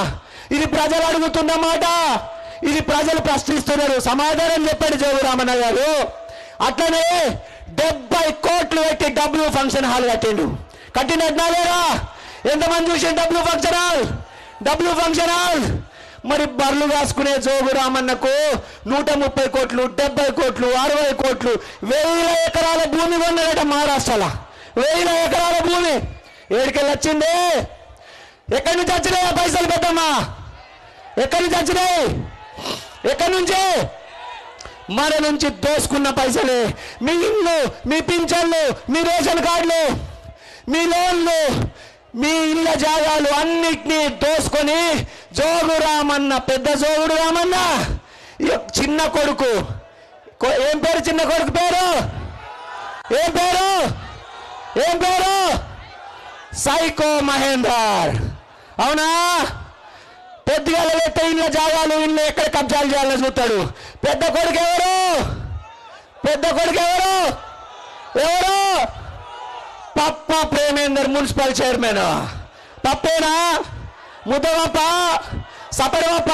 H: ఇది ప్రజలు అడుగుతున్న మాట, ఇది ప్రజలు ప్రశ్నిస్తున్నారు. సమాధానం చెప్పండి జోగురామన్న గారు. అట్లనే డెబ్బై కోట్లు పెట్టి డబ్ల్యూ ఫంక్షన్ హాల్ కట్టిండు. కట్టినట్టునా లేరా? ఎంతమంది చూసి W function hall W function hall మరి బర్లు కాసుకునే జోగురామన్నకు నూట ముప్పై కోట్లు డెబ్బై కోట్లు అరవై కోట్లు వేల ఎకరాల భూమి కొన్నాడట మహారాష్ట్రలో. వేల ఎకరాల భూమి ఏడికెళ్ళి వచ్చింది? ఎక్కడి నుంచి వచ్చినాయి ఆ పైసలు? పెద్దమ్మా ఎక్కడి నుంచి వచ్చినాయి? ఎక్కడి నుంచి? మన నుంచి దోసుకున్న పైసలే. మీ ఇల్లు, మీ పింఛన్లు, మీ రేషన్ కార్డులు, మీ లోన్లు, మీ ఇళ్ళ జాగాలు అన్నిటినీ దోసుకొని జోగురామన్న, పెద్ద జోగుడు రామన్న చిన్న కొడుకు, ఏం పేరు చిన్న కొడుకు పేరు? ఏం పేరు? ఏం పేరు? సైకో మహేందర్. అవునా? పొద్దుగాల పెట్టే ఇళ్ళ జాగాలు ఇల్లు ఎక్కడ కబ్జాలు చేయాలని చూస్తాడు. పెద్ద కొడుకు ఎవరు? పెద్ద కొడుకు ఎవరు? ఎవరు? పప్ప ప్రేమేందర్, మున్సిపల్ చైర్మన్. పప్పేనా? ముద్దవప్ప, సపడవప్ప.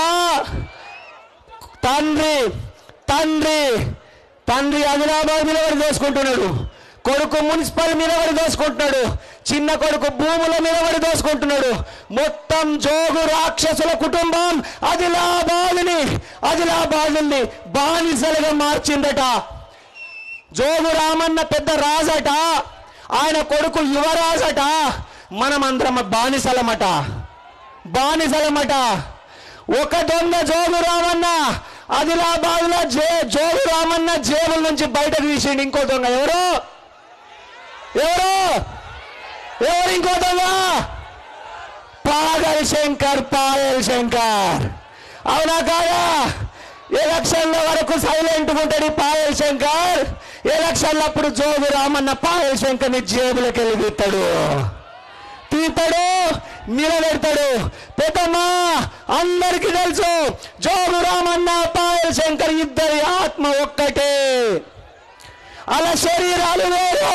H: తండ్రి తండ్రి తండ్రి ఆదిలాబాద్ నిలబడి దోసుకుంటున్నాడు, కొడుకు మున్సిపల్ నిలబడి దోసుకుంటున్నాడు, చిన్న కొడుకు భూముల నిలబడి దోసుకుంటున్నాడు. మొత్తం జోగు రాక్షసుల కుటుంబం ఆదిలాబాద్ని ఆదిలాబాద్ని బానిసలుగా మార్చిందట. జోగు రామన్న పెద్ద రాజట, ఆయన కొడుకు యువరాజట. మనమందరం బానిసలమట, బానిసలమట. ఒక దొంగ జోగు రామన్న ఆదిలాబాద్ లో జే జోగు రామన్న జేబుల నుంచి బయటకు తీసిండు ఇంకో దొంగ. ఎవరు? ఎవరు? ఎవరు ఇంకో దొంగ? పాగల్ శంకర్, పాయల్ శంకర్. అవునా కాదా? ఎలక్షన్ల వరకు సైలెంట్ ఉంటాడు పాయల్ శంకర్. ఎలక్షన్లప్పుడు జోగు రామన్న పాయల్ శంకర్ ని జేబులకు వెళ్ళి తీస్తాడు, తీస్తాడు, నిలబెడతాడు. పెద్దమ్మా అందరికి తెలుసు, జోగు రామన్న పాయల్ శంకర్ ఇద్దరి ఆత్మ ఒక్కటే, అలా శరీరాలు వేరు.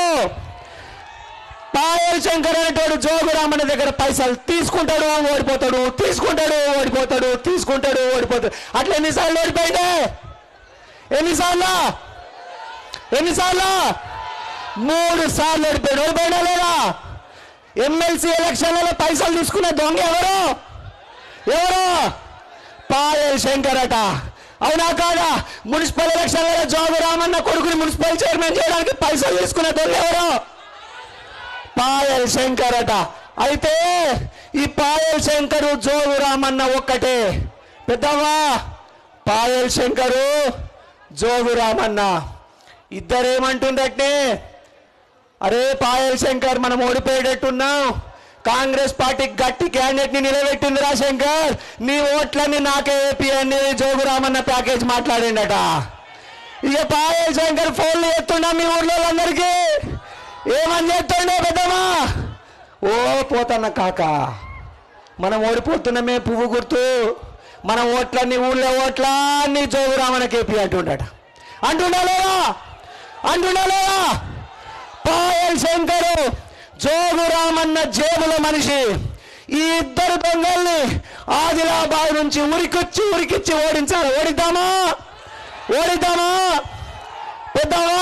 H: పాయల్ శంకర్ అనేటోడు జోగు రామన్న దగ్గర పైసలు తీసుకుంటాడు, ఓడిపోతాడు, తీసుకుంటాడు, ఓడిపోతాడు, తీసుకుంటాడు, ఓడిపోతాడు. అట్లా ఎన్నిసార్లు ఓడిపోయిందే? ఎన్నిసార్లు? ఎన్నిసార్లు? మూడు సార్లు ఓడిపోయాడు. ఓడిపోయినా లేదా? ఎమ్మెల్సీ ఎలక్షన్లలో పైసలు తీసుకునే దొంగ ఎవరు? ఎవరు? పాయల్ శంకర్ అట. అవునా కాదా? మున్సిపల్ ఎలక్షన్లలో జోగు రామన్న కొడుకుని మున్సిపల్ చైర్మన్ చేయడానికి పైసలు తీసుకునే దొంగ ఎవరు? పాయల్ శంకర్ అట. అయితే ఈ పాయల్ శంకరు జోగు రామన్న ఒక్కటే. పెద్దవా, పాయల్ శంకరు జోగు రామన్న ఇద్దరేమంటుండటే, అరే పాయల్ శంకర్ మనం ఓడిపోయేటట్టున్నాం, కాంగ్రెస్ పార్టీ గట్టి క్యాండిడేట్ ని నిలబెట్టిందిరా శంకర్, నీ ఓట్లన్నీ నాకే ఏపీ అని జోగు రామన్న ప్యాకేజ్ మాట్లాడిండట. ఇక పాయల్ శంకర్ ఫోన్లు చేస్తున్నా మీ ఊర్లో అందరికీ. ఏమని చెప్తుండే పెద్దమ్మా? ఓ పోతన్న కాక, మనం ఓడిపోతున్నామే పువ్వు గుర్తు, మన ఓట్లన్నీ ఊళ్ళో ఓట్లన్నీ జోగు రామన్న కేపీ అంటుండట. అంటుండా లేదా? అంటుండా లేదా? పాయల్ శంకరు జోగు రామన్న జేబుల మనిషి. ఈ ఇద్దరు దొంగల్ని ఆదిలాబాద్ నుంచి ఉరికొచ్చి ఉరికిచ్చి ఓడించాలి. ఓడిద్దామా? ఓడిద్దామా? పెద్దవా,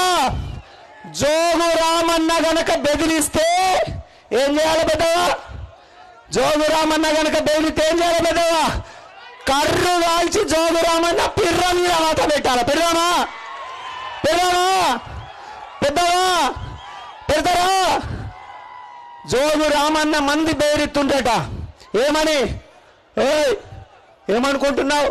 H: జోగు రామన్న గనక బెదిరిస్తే ఏం చేయాలి పెద్దవా? జోగు రామన్న గనక బెదిరిస్తే ఏం చేయాలి పెద్దవా? కర్రు కాల్చి జోగు రామన్న పిర్ర మీద వాత పెట్టాలి. పెడదామా? పెడదామా? పెద్దవా పెడతారా? జోగు రామన్న మంది బెదిరిస్తుండట. ఏమని? ఏ ఏమనుకుంటున్నావు?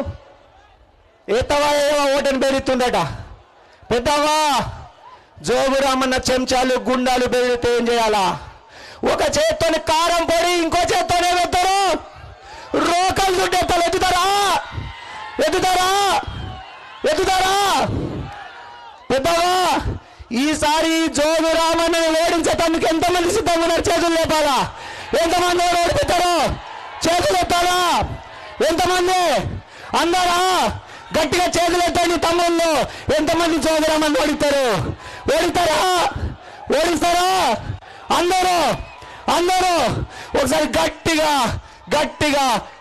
H: ఏతవా ఏవా ఓటని బెదిరిస్తుండట. పెద్దవా, జోగు రామన్న చెంచాలు గుండాలు బెదిరితే ఏం చేయాలా? ఒక చేత్తోని కారం పొడి, ఇంకో చేత్తోనే పెడతారు. రోకలు దుడ్డెత్తారు. ఎత్తుతారా? ఎత్తుతారా? ఎత్తుతారా? పెద్దవా, ఈసారి జోగు రామన్న ఓడించేటందుకు ఎంతమంది సిద్ధంగా ఉన్నారు? చేతులు లేపాలా? ఎంతమంది ఓడిపోతారు? చేతులు ఎత్తాలా? ఎంతమంది? అందరా గట్టిగా చేతులు ఎత్తండి తమ్ముళ్ళు. ఎంతమంది జోగు రామన్న ఓడిస్తారు? ఓడిస్తారా? ఓడిస్తారా? అందరూ అందరూ ఒకసారి గట్టిగా గట్టిగా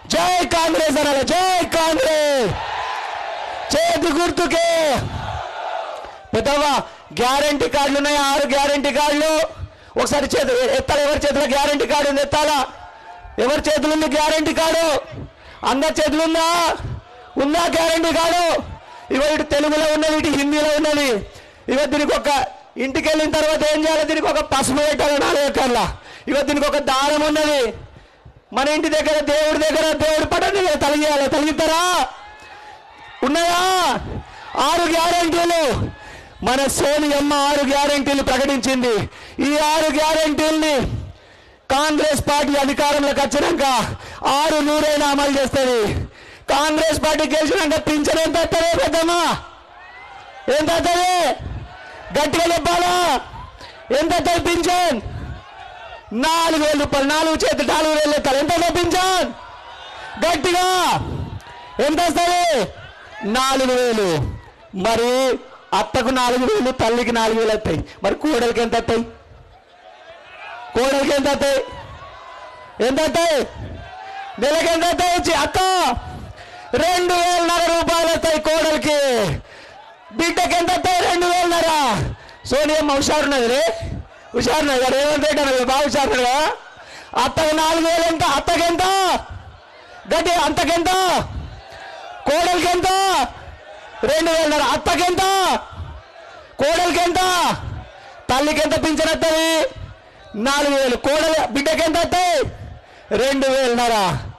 H: జై కాంగ్రెస్ అనాలి, జై కాంగ్రెస్. చేతి గుర్తుకే. పెద్దవా గ్యారంటీ కార్డులు ఉన్నాయి, ఆరు గ్యారంటీ కార్డులు. ఒకసారి చేతులు ఎత్తాలి, ఎవరి చేతిలో గ్యారంటీ కార్డు ఉంది ఎత్తాలా? ఎవరి చేతులు ఉంది గ్యారంటీ కార్డు? అందరి చేతులు ఉందా? ఉందా గ్యారంటీ కార్డు? ఇగో ఇటు తెలుగులో ఉన్నది, ఇటు హిందీలో ఉన్నది. ఇగో దీనికి ఒక ఇంటికి వెళ్ళిన తర్వాత ఏం చేయాలి? దీనికి ఒక పసుపు పెట్టాలి నాలుగు ఎకర్లా. ఇగో దీనికి ఒక దారం ఉన్నది. మన ఇంటి దగ్గర దేవుడి దగ్గర దేవుడి పడని తలిగేయాలి, తలిగిస్తారా? ఉన్నాయా? ఆరు గ్యారంటీలు మన సోనియమ్మ ఆరు గ్యారంటీలు ప్రకటించింది. ఈ ఆరు గ్యారంటీల్ని కాంగ్రెస్ పార్టీ అధికారంలోకి వచ్చినాక ఆరు నూరైనా అమలు చేస్తుంది. కాంగ్రెస్ పార్టీ గెలిచినాక పింఛన్ ఎంత వస్తుంది పెద్దమ్మా? ఎంత వస్తుంది? గట్టిగా చెప్పాలా? ఎంత వస్తుంది పింఛన్? నాలుగు వేల రూపాయలు. నాలుగు చేతులు నాలుగు వేలు ఎత్తాలి. ఎంత వస్తుంది పింఛన్? గట్టిగా ఎంత వస్తుంది? నాలుగు వేలు. మరి అత్తకు నాలుగు వేలు, తల్లికి నాలుగు వేలు వస్తాయి. మరి కోడలికి ఎంత వస్తాయి? కోడలికి ఎంత వస్తాయి? ఎంత వస్తాయి? నెలకి ఎంత వస్తాయి? అక్క రెండు వేలన్నర రూపాయలు వస్తాయి కోడలికి. బిడ్డకి ఎంత వస్తాయి? రెండు వేలన్నర. సోనియమ్మ హుషారున్నది రే, హుషారున్నది కదా, రేవంత్ రెడ్డి అన్నది బాగా హుషారున్నదా? అత్తకు నాలుగు వేలు ఎంత? అత్తకెంత? గట్టి అంతకెంత? కోడలికి ఎంత? రెండు వేలన్నర. అత్తకెంత? కోడలికి ఎంత? తల్లికి ఎంత పింఛన్ వస్తుంది? నాలుగు వేలు. కోడలి బిడ్డకి ఎంత వస్తాయి? రెండు వేలన్నర.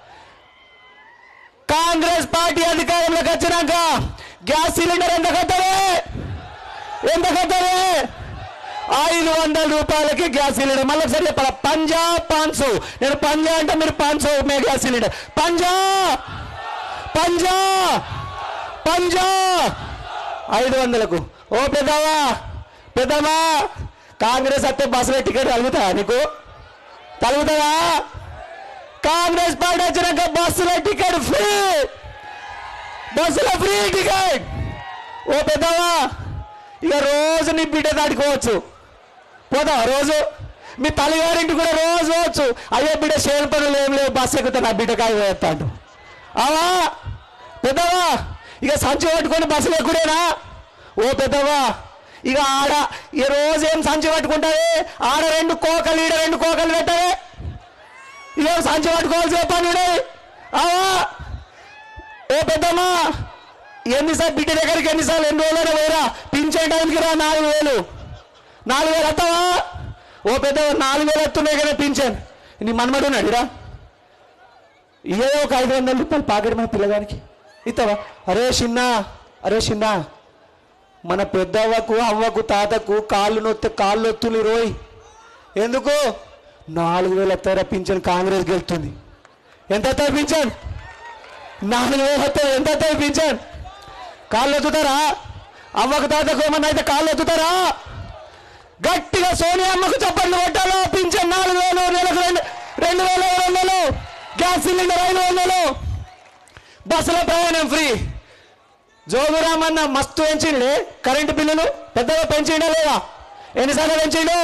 H: కాంగ్రెస్ పార్టీ అధికారంలోకి వచ్చినాక గ్యాస్ సిలిండర్ ఎంత కట్టాలి? ఎంత కట్టాలి? ఐదు వందల రూపాయలకి గ్యాస్ సిలిండర్. మళ్ళీ ఒకసారి చెప్పాలి, పంజా పాన్సు. నేను పంజా అంటే మీరు పాన్సు మే గ్యాస్ సిలిండర్. పంజా పంజా పంజా ఐదు వందలకు. ఓ పెద్దవా పెద్దమ్మా, కాంగ్రెస్ వస్తే బస్సులో టికెట్ తలుగుతా నీకు? తలుగుతుందా? కాంగ్రెస్ పార్టీ వచ్చినాక బస్సులో టికెట్ ఫ్రీ, బస్సులో ఫ్రీ టికెట్. ఓ పెద్దవా, ఇక రోజు నీ బిడ్డ దాటుకోవచ్చు. పోతావా రోజు? మీ తల్లిగారింటి కూడా రోజు పోవచ్చు. అయ్యో బిడ్డ షేర్ పనులు ఏం లేవు, బస్సు ఎక్కుతా నా బిడ్డ కాయ పోయేస్తా అంటూ. అవా పెద్దవా, ఇక సంచి పట్టుకొని బస్సులు ఎక్కుడేనా? ఓ పెద్దవా, ఇక ఆడ ఈ రోజు ఏం సంచి పట్టుకుంటావే? ఆడ రెండు కోకలు, ఈడ రెండు కోకలు పెట్టావే. ఇక సంచి పట్టుకోవాల్సి పని అవా. ఓ పెద్దమ్మా, ఎన్నిసార్లు బిడ్డ దగ్గరికి ఎన్నిసార్లు ఎన్ని రోజులైనా పోయిరా? పింఛన్ టైంకి రా, నాలుగు వేలు నాలుగు వేలు వస్తావా? ఓ పెద్ద నాలుగు వేలు వస్తున్నాయి కదా పింఛన్. నీ మనమడు ఉన్నాడు రా, ఏదో ఒక ఐదు వందల రూపాయలు పాకెట్ మన పిల్లగానికి ఇస్తావా? అరే చిన్న, అరే చిన్న, మన పెద్దవ్వకు అవ్వకు తాతకు కాళ్ళు నొత్తే కాళ్ళు నొత్తులు రోయ్. ఎందుకు? నాలుగు వేలు వస్తారా పింఛన్? కాంగ్రెస్ గెలుస్తుంది. ఎంత వస్తాయి పింఛన్? నాలుగు వేలు వస్తాయి. ఎంత వస్తాయి పింఛన్? కాళ్ళు ఎత్తుతారా? అవ్వకు తాతకు ఏమన్నా అయితే కాళ్ళు ఎత్తుతారా? గట్టిగా సోనియమ్మకు చప్పట్లు కొట్టాలో. పింఛన్ నాలుగు వేలు, నెలకు రెండు రెండు వేల ఐదు వందలు, గ్యాస్ సిలిండర్ ఐదు వందలు, బస్సుల ప్రయాణం ఫ్రీ. జోగురామన్న మస్తు పెంచిండే కరెంటు బిల్లులు. పెద్దగా పెంచిండా లేదా? ఎన్నిసార్లు పెంచిండు?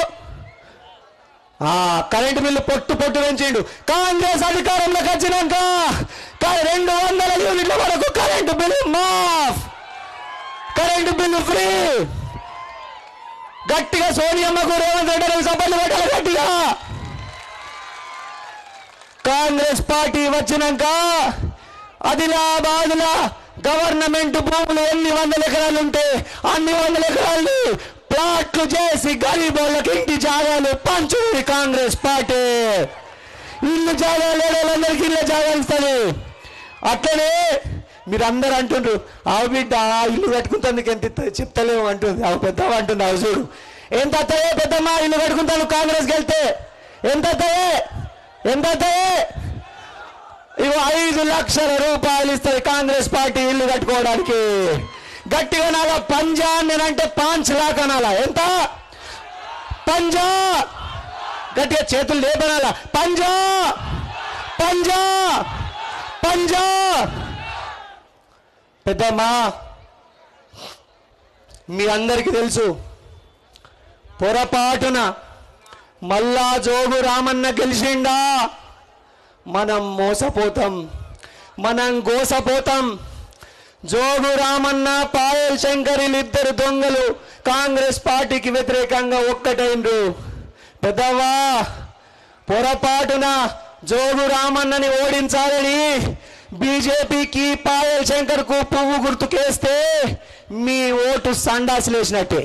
H: కరెంటు బిల్లు పొట్టు పొట్టు పెంచిండు. కాంగ్రెస్ అధికారంలోకి వచ్చినాక రెండు వందల యూనిట్ల వరకు కరెంటు బిల్లు మాఫ్, కరెంటు బిల్లు ఫ్రీ. గట్టిగా సోనియమ్మకు రేవంత్ రెడ్డి సభలు పెట్టాలి గట్టిగా. కాంగ్రెస్ పార్టీ వచ్చినాక ఆదిలాబాద్లో గవర్నమెంట్ భూములు ఎన్ని వందల ఎకరాలు ఉంటే అన్ని వందల ఎకరాలు ప్లాట్లు చేసి గరీబోళ్ళకి ఇంటి జాగాలు పంచుతుంది కాంగ్రెస్ పార్టీ. ఇల్లు జాగాలు లేడోళ్ళందరికీ ఇల్లు జాగాలు ఇస్తుంది. అట్లనే మీరు అందరు అంటుండ్రు, ఆవు బిడ్డ ఇల్లు కట్టుకుంటానికి ఎంత ఇస్తుంది చెప్తలేము అంటుంది. అవి పెద్దవా అంటుంది. అవి చూడు ఎంత వస్తాయే పెద్దమ్మా ఇల్లు కట్టుకుంటాను కాంగ్రెస్కి వెళ్తే ఎంత వస్తాయే? ఎంత వస్తాయే? ఇవి ఐదు లక్షల రూపాయలు ఇస్తుంది కాంగ్రెస్ పార్టీ ఇల్లు కట్టుకోవడానికి. గట్టిగా నాలా పంజా, నేనంటే పాంచ్ లాక్ అనాలా. ఎంత? పంజా. గట్టిగా చేతులు లేపనాలా. పంజా పంజా పంజా. పెద్దమ్మా మీ అందరికీ తెలుసు, పొరపాటున మల్లా జోగు రామన్న గెలిచిండా మనం మోసపోతాం. మనం గోసపోతాం. జోగు రామన్న పాయల్ శంకర్లు ఇద్దరు దొంగలు కాంగ్రెస్ పార్టీకి వ్యతిరేకంగా ఒక్కటైండ్రు. పెద్దవా పొరపాటున జోగు రామన్నని ఓడించాలని బీజేపీకి పాయల్ శంకర్ కు పువ్వు గుర్తుకేస్తే మీ ఓటు సండాసులేసినట్టే.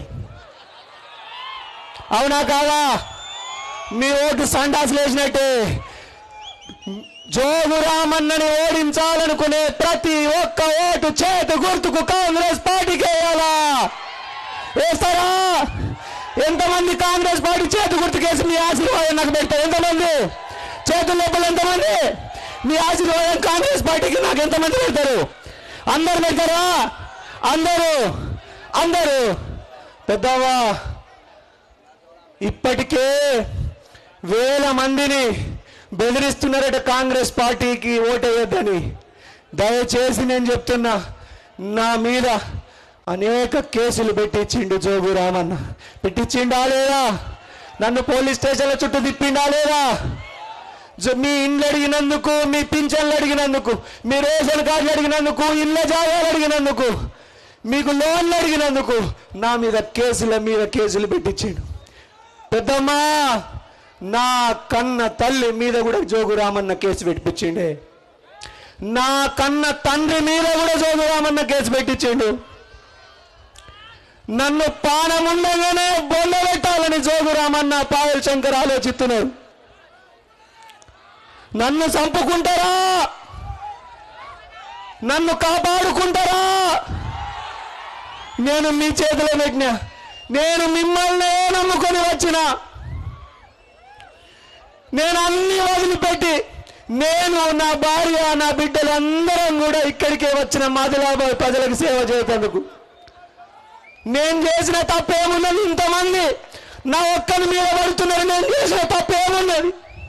H: అవునా కాదా? మీ ఓటు సండాసులేసినట్టే. జోగు రామన్నని ఓడించాలనుకునే ప్రతి ఒక్క ఓటు చేతు గుర్తుకు కాంగ్రెస్ పార్టీకి వేయాలా? వేస్తారా? ఎంతమంది కాంగ్రెస్ పార్టీ చేతు గుర్తుకేసి మీ ఆశీర్వాదం నాకు పెడతారు? ఎంతమంది చేతుల లోపల? ఎంతమంది మీ ఆశీర్వాదం కాంగ్రెస్ పార్టీకి నాకు ఎంతమంది పెడతారు? అందరు పెడతారా? అందరూ అందరూ పెద్దవా ఇప్పటికే వేల మందిని బెదిరిస్తున్నారట కాంగ్రెస్ పార్టీకి ఓటేయొద్దని. దయచేసి నేను చెప్తున్నా, నా మీద అనేక కేసులు పెట్టించిండు జోగు రామన్న. పెట్టించిండా లేదా? నన్ను పోలీస్ స్టేషన్ల చుట్టూ తిప్పిండా లేదా? మీ ఇండ్లు అడిగినందుకు, మీ పింఛన్లు అడిగినందుకు, మీ రేషన్ కార్డులు అడిగినందుకు, ఇళ్ళ జాగాలు అడిగినందుకు, మీకు లోన్లు అడిగినందుకు నా మీద కేసుల మీద కేసులు పెట్టించిండు. పెద్దమ్మా నా కన్న తల్లి మీద కూడా జోగు రామన్న కేసు పెట్టించిండే. నా కన్న తండ్రి మీద కూడా జోగు రామన్న కేసు పెట్టించిండు. నన్ను పానముండగానే బొంద పెట్టాలని జోగు రామన్న పాయల్ శంకర్ ఆలోచిస్తున్నారు. నన్ను చంపుకుంటారా? నన్ను కాపాడుకుంటారా? నేను మీ చేతిలో పెట్టినా. నేను మిమ్మల్ని నమ్ముకొని వచ్చిన. నేను అన్ని వదిలిపెట్టి, నేను నా భార్య నా బిడ్డలందరం కూడా ఇక్కడికే వచ్చిన ఆదిలాబాద్ ప్రజలకు సేవ చేసేందుకు. నేను చేసిన తప్పేమున్నది? ఇంతమంది నా ఒక్కని మీద పడుతున్నారు. నేను చేసిన తప్పేమున్నది?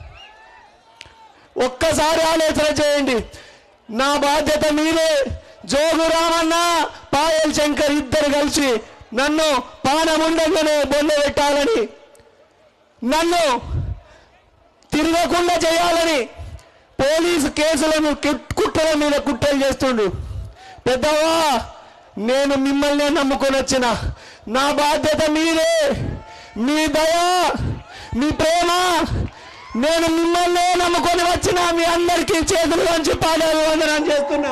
H: ఒక్కసారి ఆలోచన చేయండి. నా బాధ్యత మీరే. జోగు రామన్న పాయల్ శంకర్ ఇద్దరు కలిసి నన్ను పానముండగానే బొంద పెట్టాలని, నన్ను తిరగకుండా చేయాలని పోలీసు కేసులను కుట్రల మీద కుట్రలు చేస్తుండు. పెద్దవా నేను మిమ్మల్ని నమ్ముకొని వచ్చిన. నా బాధ్యత మీరే. మీ దయ, మీ ప్రేమ, నేను మిమ్మల్ని నమ్ముకొని వచ్చిన. మీ అందరికీ చేతులు వంచి పాదాలు వందనం చేస్తున్నా.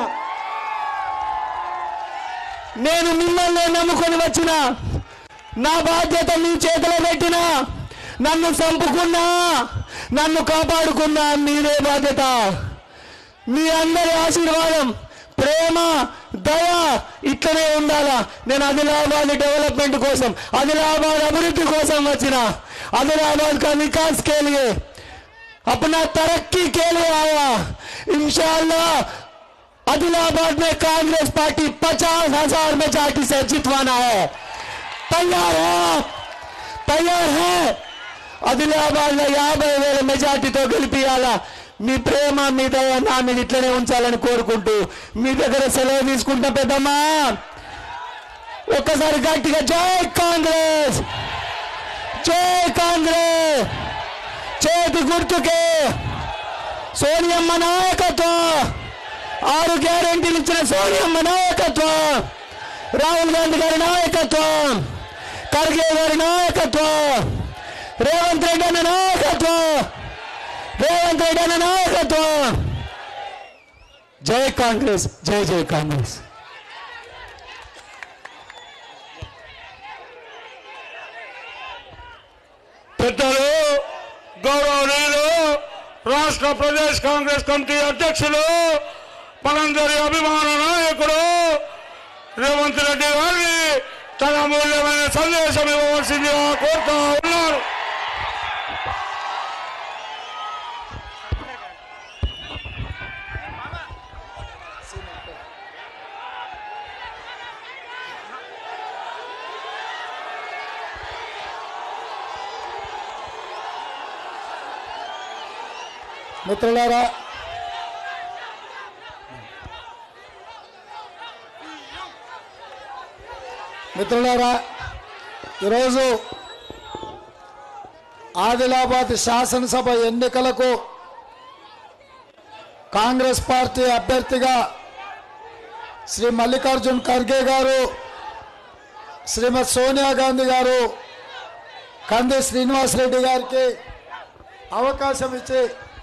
H: నేను మిమ్మల్ని నమ్ముకొని వచ్చిన. నా బాధ్యత మీ చేతిలో పెట్టినా. నన్ను చంపుకున్నా, నన్ను కాపాడుకున్నా మీరే బాధ్యత. మీ అందరి ఆశీర్వాదం, ప్రేమ, దయ ఇట్లనే ఉండాలా. నేను ఆదిలాబాద్ డెవలప్మెంట్ కోసం, ఆదిలాబాద్ అభివృద్ధి కోసం వచ్చిన. आदिलाबाद का विकास के लिए, अपना तरक्की के लिए आया। इंशाअल्लाह आदिलाबाद में कांग्रेस पार्टी पचास हजार मेजॉरिटी से जितवाना है। तैयार है, तैयार है। आदिलाबाद में యాభై వేల మెజార్టీతో గెలిపియాలా। మీ ప్రేమ మీ దయ నా మీద ఇట్లనే ఉంచాలని కోరుకుంటూ మీ దగ్గర సెలవు తీసుకుంటా పెద్దమ్మా। ఒక్కసారి గట్టిగా జై కాంగ్రెస్, జై కాంగ్రెస్। చేతి గుర్తుకే సోనియమ్మ నాయకత్వం, ఆరు గ్యారెంటీలు ఇచ్చిన సోనియమ్మ నాయకత్వం, రాహుల్ గాంధీ గారి నాయకత్వం, ఖర్గే గారి నాయకత్వం, రేవంత్ రెడ్డి అన్న నాయకత్వం, రేవంత్ రెడ్డి అన్న నాయకత్వం। జై కాంగ్రెస్, జై జై కాంగ్రెస్।
B: పెద్దలు, గౌరవనీయులు, రాష్ట్ర ప్రదేశ్ కాంగ్రెస్ కమిటీ అధ్యక్షులు, మనందరి అభిమాన నాయకుడు రేవంత్ రెడ్డి గారిని తన మూల్యమైన సందేశం ఇవ్వవలసిందిగా కోరుతా ఉన్నారు।
I: మిత్రులారా, మిత్రులారా ఈరోజు ఆదిలాబాద్ శాసనసభ ఎన్నికలకు కాంగ్రెస్ పార్టీ అభ్యర్థిగా శ్రీ మల్లికార్జున్ ఖర్గే గారు, శ్రీమతి సోనియా గాంధీ గారు కంది శ్రీనివాసరెడ్డి గారికి అవకాశం ఇచ్చి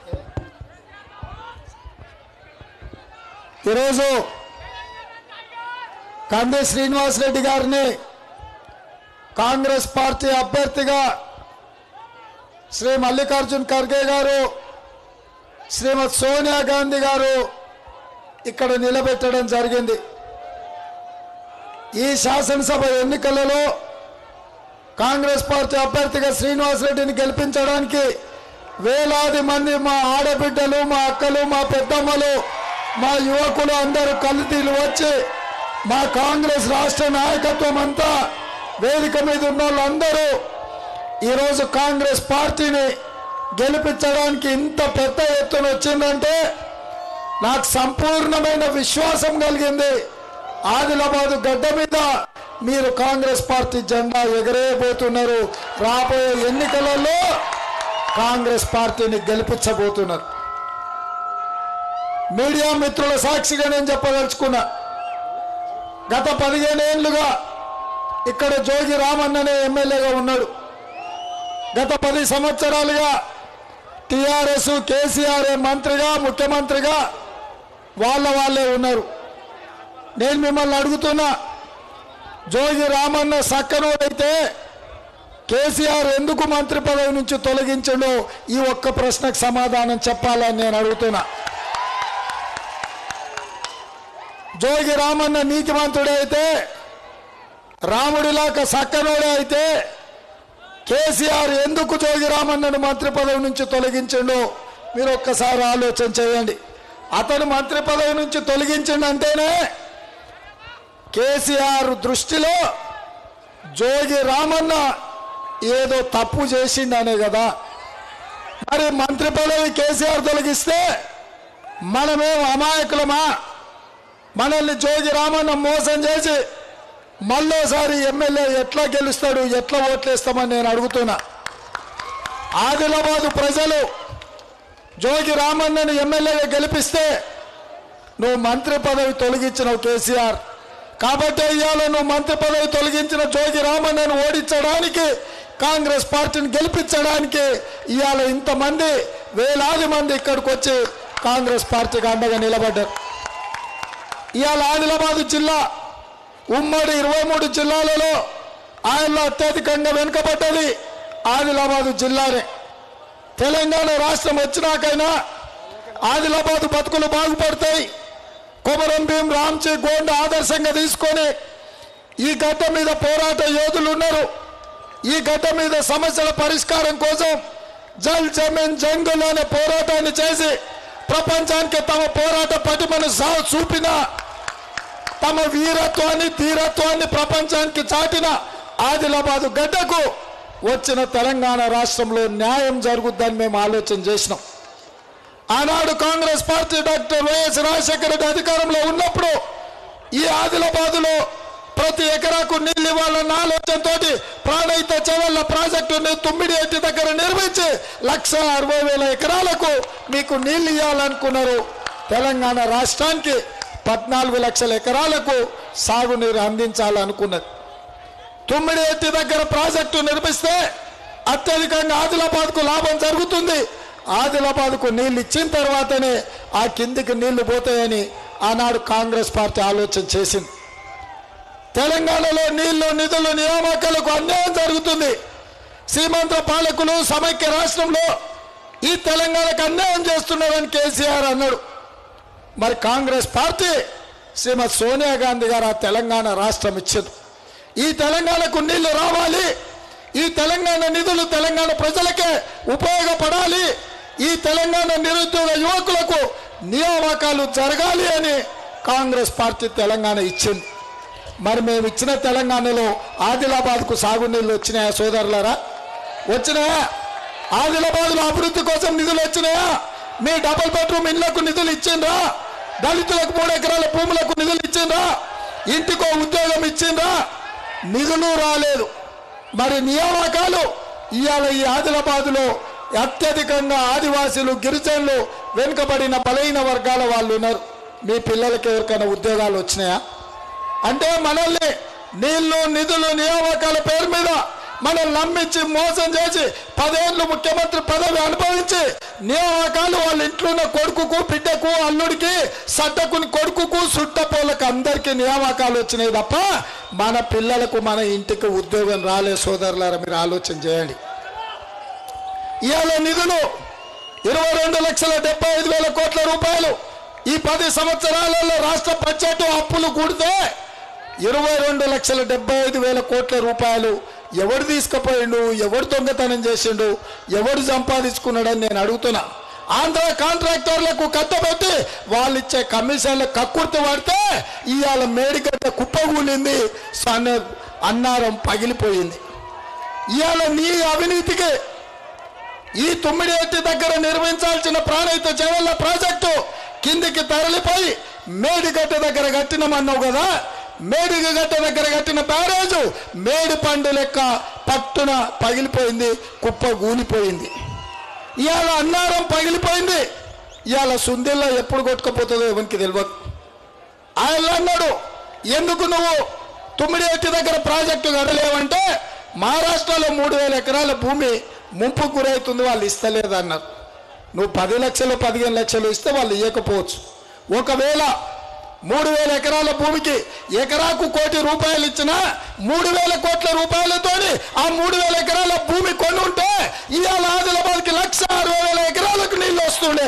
I: ఈరోజు కంది శ్రీనివాసరెడ్డి గారిని కాంగ్రెస్ పార్టీ అభ్యర్థిగా శ్రీ మల్లికార్జున్ ఖర్గే గారు, శ్రీమతి సోనియా గాంధీ గారు ఇక్కడ నిలబెట్టడం జరిగింది. ఈ శాసనసభ ఎన్నికలలో కాంగ్రెస్ పార్టీ అభ్యర్థిగా శ్రీనివాసరెడ్డిని గెలిపించడానికి వేలాది మంది మా ఆడబిడ్డలు, మా అక్కలు, మా పెద్దమ్మలు, మా యువకులు అందరూ కలితీలు వచ్చి మా కాంగ్రెస్ రాష్ట్ర నాయకత్వం అంతా వేదిక మీద ఉన్న వాళ్ళందరూ ఈరోజు కాంగ్రెస్ పార్టీని గెలిపించడానికి ఇంత పెద్ద ఎత్తున వచ్చిందంటే నాకు సంపూర్ణమైన విశ్వాసం కలిగింది. ఆదిలాబాద్ గడ్డ మీద మీరు కాంగ్రెస్ పార్టీ జెండా ఎగరేయబోతున్నారు. రాబోయే ఎన్నికలలో కాంగ్రెస్ పార్టీని గెలిపించబోతున్నారు. మీడియా మిత్రుల సాక్షిగా నేను చెప్పదలుచుకున్నా, గత పదిహేను ఏళ్లుగా ఇక్కడ జోగి రామన్ననే ఎమ్మెల్యేగా ఉన్నాడు. గత పది సంవత్సరాలుగా టిఆర్ఎస్ కేసీఆర్ మంత్రిగా, ముఖ్యమంత్రిగా వాళ్ళ వాళ్ళే ఉన్నారు. నేను మిమ్మల్ని అడుగుతున్నా, జోగి రామన్న సక్కనోడైతే కేసీఆర్ ఎందుకు మంత్రి పదవి నుంచి తొలగించడో ఈ ఒక్క ప్రశ్నకు సమాధానం చెప్పాలని నేను అడుగుతున్నా. జోగి రామన్న నీతిమంతుడే అయితే, రాముడిలాగా సక్కనోడే అయితే కేసీఆర్ ఎందుకు జోగి రామన్నను మంత్రి పదవి నుంచి తొలగించిండో మీరు ఒక్కసారి ఆలోచన చేయండి. అతను మంత్రి పదవి నుంచి తొలగించిండంటేనే కేసీఆర్ దృష్టిలో జోగి రామన్న ఏదో తప్పు చేసిండనే కదా. మరి మంత్రి పదవి కేసీఆర్ తొలగిస్తే మనమేం అమాయకులమా? మనల్ని జోగి రామన్న మోసం చేసి మళ్ళోసారి ఎమ్మెల్యే ఎట్లా గెలుస్తాడు, ఎట్లా ఓట్లేస్తామని నేను అడుగుతున్నా. ఆదిలాబాదు ప్రజలు జోగి రామన్నను ఎమ్మెల్యేగా గెలిపిస్తే నువ్వు మంత్రి పదవి తొలగించినవు కేసీఆర్. కాబట్టి ఇవాళ నువ్వు మంత్రి పదవి తొలగించిన జోగి రామన్నను ఓడించడానికి, కాంగ్రెస్ పార్టీని గెలిపించడానికి ఇవాళ ఇంతమంది వేలాది మంది ఇక్కడికి వచ్చి కాంగ్రెస్ పార్టీకి అండగా నిలబడ్డారు. ఇవాళ ఆదిలాబాదు జిల్లా ఉమ్మడి ఇరవై మూడు జిల్లాలలో ఆయనలో అత్యధికంగా వెనుకబడ్డది ఆదిలాబాదు జిల్లానే. తెలంగాణ రాష్ట్రం వచ్చినాకైనా ఆదిలాబాదు బతుకులు బాగుపడతాయి. కొమరం భీం, రామ్జీ గోండ్ ఆదర్శంగా తీసుకొని ఈ గడ్డ మీద పోరాట యోధులు ఉన్నారు. ఈ గడ్డ మీద సమస్యల పరిష్కారం కోసం జల్ జమీన్ జంగుల్ అనే పోరాటాన్ని చేసి ప్రపంచానికి తమ పోరాట పటిమను చూపిన, తమ వీరత్వాన్ని, ధీరత్వాన్ని ప్రపంచానికి చాటిన ఆదిలాబాదు గడ్డకు వచ్చిన తెలంగాణ రాష్ట్రంలో న్యాయం జరుగుద్దని మేము ఆలోచన చేసినాం. ఆనాడు Congress party doctor YS Rajasekhara Reddy అధికారంలో ఉన్నప్పుడు ఈ ఆదిలాబాదులో ప్రతి ఎకరాకు నీళ్ళు ఇవ్వాలన్న ఆలోచనతో ప్రాణహిత చెవెళ్ల ప్రాజెక్టుని తుమ్మిడి ఎట్టి దగ్గర నిర్మించి లక్ష అరవై వేల ఎకరాలకు మీకు నీళ్ళు ఇవ్వాలనుకున్నారు. తెలంగాణ రాష్ట్రానికి పద్నాలుగు లక్షల ఎకరాలకు సాగునీరు అందించాలనుకున్నది. తుమ్మిడి ఎట్టి దగ్గర ప్రాజెక్టు నిర్మిస్తే అత్యధికంగా ఆదిలాబాద్కు లాభం జరుగుతుంది. ఆదిలాబాద్కు నీళ్ళు ఇచ్చిన తర్వాతనే ఆ కిందికి నీళ్లు పోతాయని ఆనాడు కాంగ్రెస్ పార్టీ ఆలోచన చేసింది. తెలంగాణలో నీళ్లు, నిధులు, నియామకాలకు అన్యాయం జరుగుతుంది. సీమాంధ్ర పాలకులు సమైక్య రాష్ట్రంలో ఈ తెలంగాణకు అన్యాయం చేస్తున్నారని కేసీఆర్ అన్నాడు. మరి కాంగ్రెస్ పార్టీ శ్రీమతి సోనియా గాంధీ గారు ఆ తెలంగాణ రాష్ట్రం ఇచ్చింది. ఈ తెలంగాణకు నీళ్లు రావాలి, ఈ తెలంగాణ నిధులు తెలంగాణ ప్రజలకే ఉపయోగపడాలి, ఈ తెలంగాణ నిరుద్యోగ యువకులకు నియామకాలు జరగాలి అని కాంగ్రెస్ పార్టీ తెలంగాణ ఇచ్చింది. మరి మేము ఇచ్చిన తెలంగాణలో ఆదిలాబాద్కు సాగునీళ్ళు వచ్చినాయా సోదరులారా? వచ్చినాయా? ఆదిలాబాద్లో అభివృద్ధి కోసం నిధులు వచ్చినాయా? మీ డబుల్ బెడ్రూమ్ ఇళ్లకు నిధులు ఇచ్చిండ్రా? దళితులకు మూడు ఎకరాల భూములకు నిధులు ఇచ్చిండ్రా? ఇంటికో ఉద్యోగం ఇచ్చిండ్రా? నిధులు రాలేదు. మరి నియామకాలు ఇవాళ ఈ ఆదిలాబాద్లో అత్యధికంగా ఆదివాసీలు గిరిజనులు వెనుకబడిన బలహీన వర్గాల వాళ్ళు ఉన్నారు. మీ పిల్లలకి ఎవరికైనా ఉద్యోగాలు వచ్చినాయా? అంటే మనల్ని నీళ్లు నిధులు నియామకాల పేరు మీద మనల్ని నమ్మించి మోసం చేసి పదేళ్ళు ముఖ్యమంత్రి పదవి అనుభవించి నియామకాలు వాళ్ళ ఇంట్లో ఉన్న కొడుకుకు బిడ్డకు అల్లుడికి సట్టకుని కొడుకుకు సుట్టపోలకు అందరికీ నియామకాలు వచ్చినాయి తప్ప మన పిల్లలకు మన ఇంటికి ఉద్యోగం రాలే. సోదరులారా, మీరు ఆలోచన చేయండి. ఇవాళ నిధులు ఇరవై రెండు లక్షల డెబ్బై ఐదు వేల కోట్ల రూపాయలు ఈ పది సంవత్సరాలలో రాష్ట్ర బడ్జెట్ అప్పులు కూడితే ఇరవై రెండు లక్షల డెబ్బై ఐదు వేల కోట్ల రూపాయలు ఎవడు తీసుకుపోయిండు, ఎవడు దొంగతనం చేసిండు, ఎవడు సంపాదించుకున్నాడని నేను అడుగుతున్నా. ఆంధ్ర కాంట్రాక్టర్లకు కట్టబెట్టి వాళ్ళు ఇచ్చే కమిషన్ల కక్కుర్తి పడితే ఇవాళ మేడిగడ్డ కుప్పగూలింది, సన్న అన్నారం పగిలిపోయింది. ఇవాళ నీ అవినీతికి ఈ తొమ్మిది ఎత్తి దగ్గర నిర్మించాల్సిన ప్రాణహిత చెవెళ్ళ ప్రాజెక్టు కిందికి తరలిపోయి మేడిగడ్డ దగ్గర కట్టినమన్నావు కదా. మేడిగడ్డ దగ్గర కట్టిన బ్యారేజు మేడి పండు లెక్క పట్టున పగిలిపోయింది, కుప్ప గూలిపోయింది. ఇవాళ అన్నారం పగిలిపోయింది. ఇవాళ సుందిల్లా ఎప్పుడు కొట్టుకపోతుందో ఎవరికి తెలియదు. ఆయన అన్నాడు, ఎందుకు నువ్వు తొమ్మిది ఎత్తి దగ్గర ప్రాజెక్టు కట్టలేవంటే మహారాష్ట్రలో మూడు వేల ఎకరాల భూమి ముంపు గురవుతుంది, వాళ్ళు ఇస్తలేదు అన్నారు. నువ్వు పది లక్షలు పదిహేను లక్షలు ఇస్తే వాళ్ళు ఇవ్వకపోవచ్చు. ఒకవేళ మూడు వేల ఎకరాల భూమికి ఎకరాకు కోటి రూపాయలు ఇచ్చినా మూడు వేల కోట్ల రూపాయలతో ఆ మూడు వేల ఎకరాల భూమి కొని ఉంటే ఇవాళ ఆదిలాబాద్కి లక్ష అరవై వేల ఎకరాలకు నీళ్ళు వస్తుండే.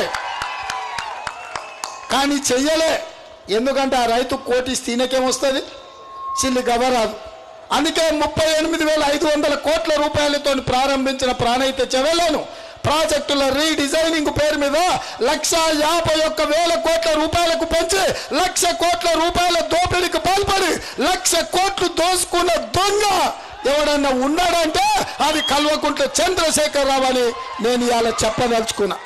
I: కానీ చెయ్యలే. ఎందుకంటే ఆ రైతు కోటి తీనకేమొస్తుంది, చిల్లి గవరాదు. అందుకే ముప్పై ఎనిమిది వేల ఐదు వందల కోట్ల రూపాయలతో ప్రారంభించిన ప్రాణహిత చెవెళ్లను ప్రాజెక్టుల రీడిజైనింగ్ పేరు మీద లక్ష యాభై ఒక్క వేల కోట్ల రూపాయలకు పెంచి లక్ష కోట్ల రూపాయల దోపిడీకి పాల్పడి లక్ష కోట్లు దోసుకున్న దొంగ ఎవడన్నా ఉన్నాడంటే అది కల్వకుంట్ల చంద్రశేఖర్ రావు అని నేను ఇవాళ చెప్పదలుచుకున్నా.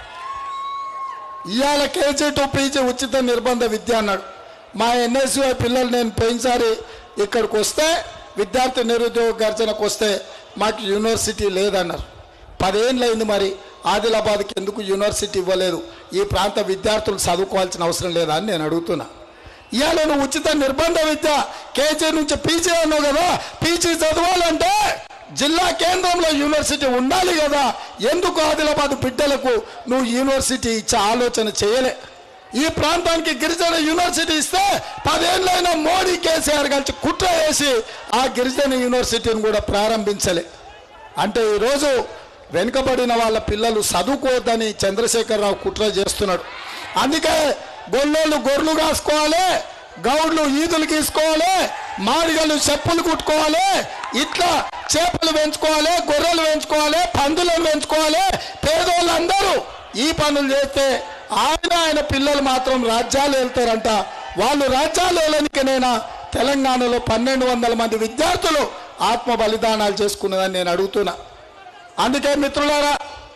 I: ఇవాళ కేజీ టు పీజీ ఉచిత నిర్బంధ విద్య అన్నాడు. మా ఎన్ఎస్యుఐ పిల్లలు నేను పోయినసారి ఇక్కడికి వస్తే విద్యార్థి నిరుద్యోగ గర్జనకు వస్తే మాకు యూనివర్సిటీ లేదన్నారు. పదేళ్ళు అయింది, మరి ఆదిలాబాద్కి ఎందుకు యూనివర్సిటీ ఇవ్వలేదు? ఈ ప్రాంత విద్యార్థులు చదువుకోవాల్సిన అవసరం లేదా అని నేను అడుగుతున్నా. ఇవాళ నువ్వు ఉచిత నిర్బంధ విద్య కేజీ నుంచి పీజీ అన్నావు కదా. పీజీ చదవాలంటే జిల్లా కేంద్రంలో యూనివర్సిటీ ఉండాలి కదా. ఎందుకు ఆదిలాబాద్ బిడ్డలకు నువ్వు యూనివర్సిటీ ఇచ్చే ఆలోచన చేయలే? ఈ ప్రాంతానికి గిరిజన యూనివర్సిటీ ఇస్తే పదేళ్ళైనా మోడీ కేసీఆర్ కలిసి కుట్ర వేసి ఆ గిరిజన యూనివర్సిటీని కూడా ప్రారంభించలే. అంటే ఈరోజు వెనుకబడిన వాళ్ళ పిల్లలు చదువుకోవద్దని చంద్రశేఖరరావు కుట్ర చేస్తున్నాడు. అందుకే గొల్లోళ్ళు గొర్రెలు కాసుకోవాలి, గౌడ్లు ఈదులు గీసుకోవాలి, మాడిగలు చెప్పులు కుట్టుకోవాలి, ఇట్లా చేపలు పెంచుకోవాలి, గొర్రెలు పెంచుకోవాలి, పందులను పెంచుకోవాలి. పేదోళ్ళందరూ ఈ పనులు చేస్తే ఆయన ఆయన పిల్లలు మాత్రం రాజ్యాలు వెళ్తారంట. వాళ్ళు రాజ్యాలు వెళ్ళనికనైనా తెలంగాణలో పన్నెండు వందల మంది విద్యార్థులు ఆత్మ బలిదానాలు చేసుకున్నదని నేను అడుగుతున్నా. అందుకే మిత్రులారా,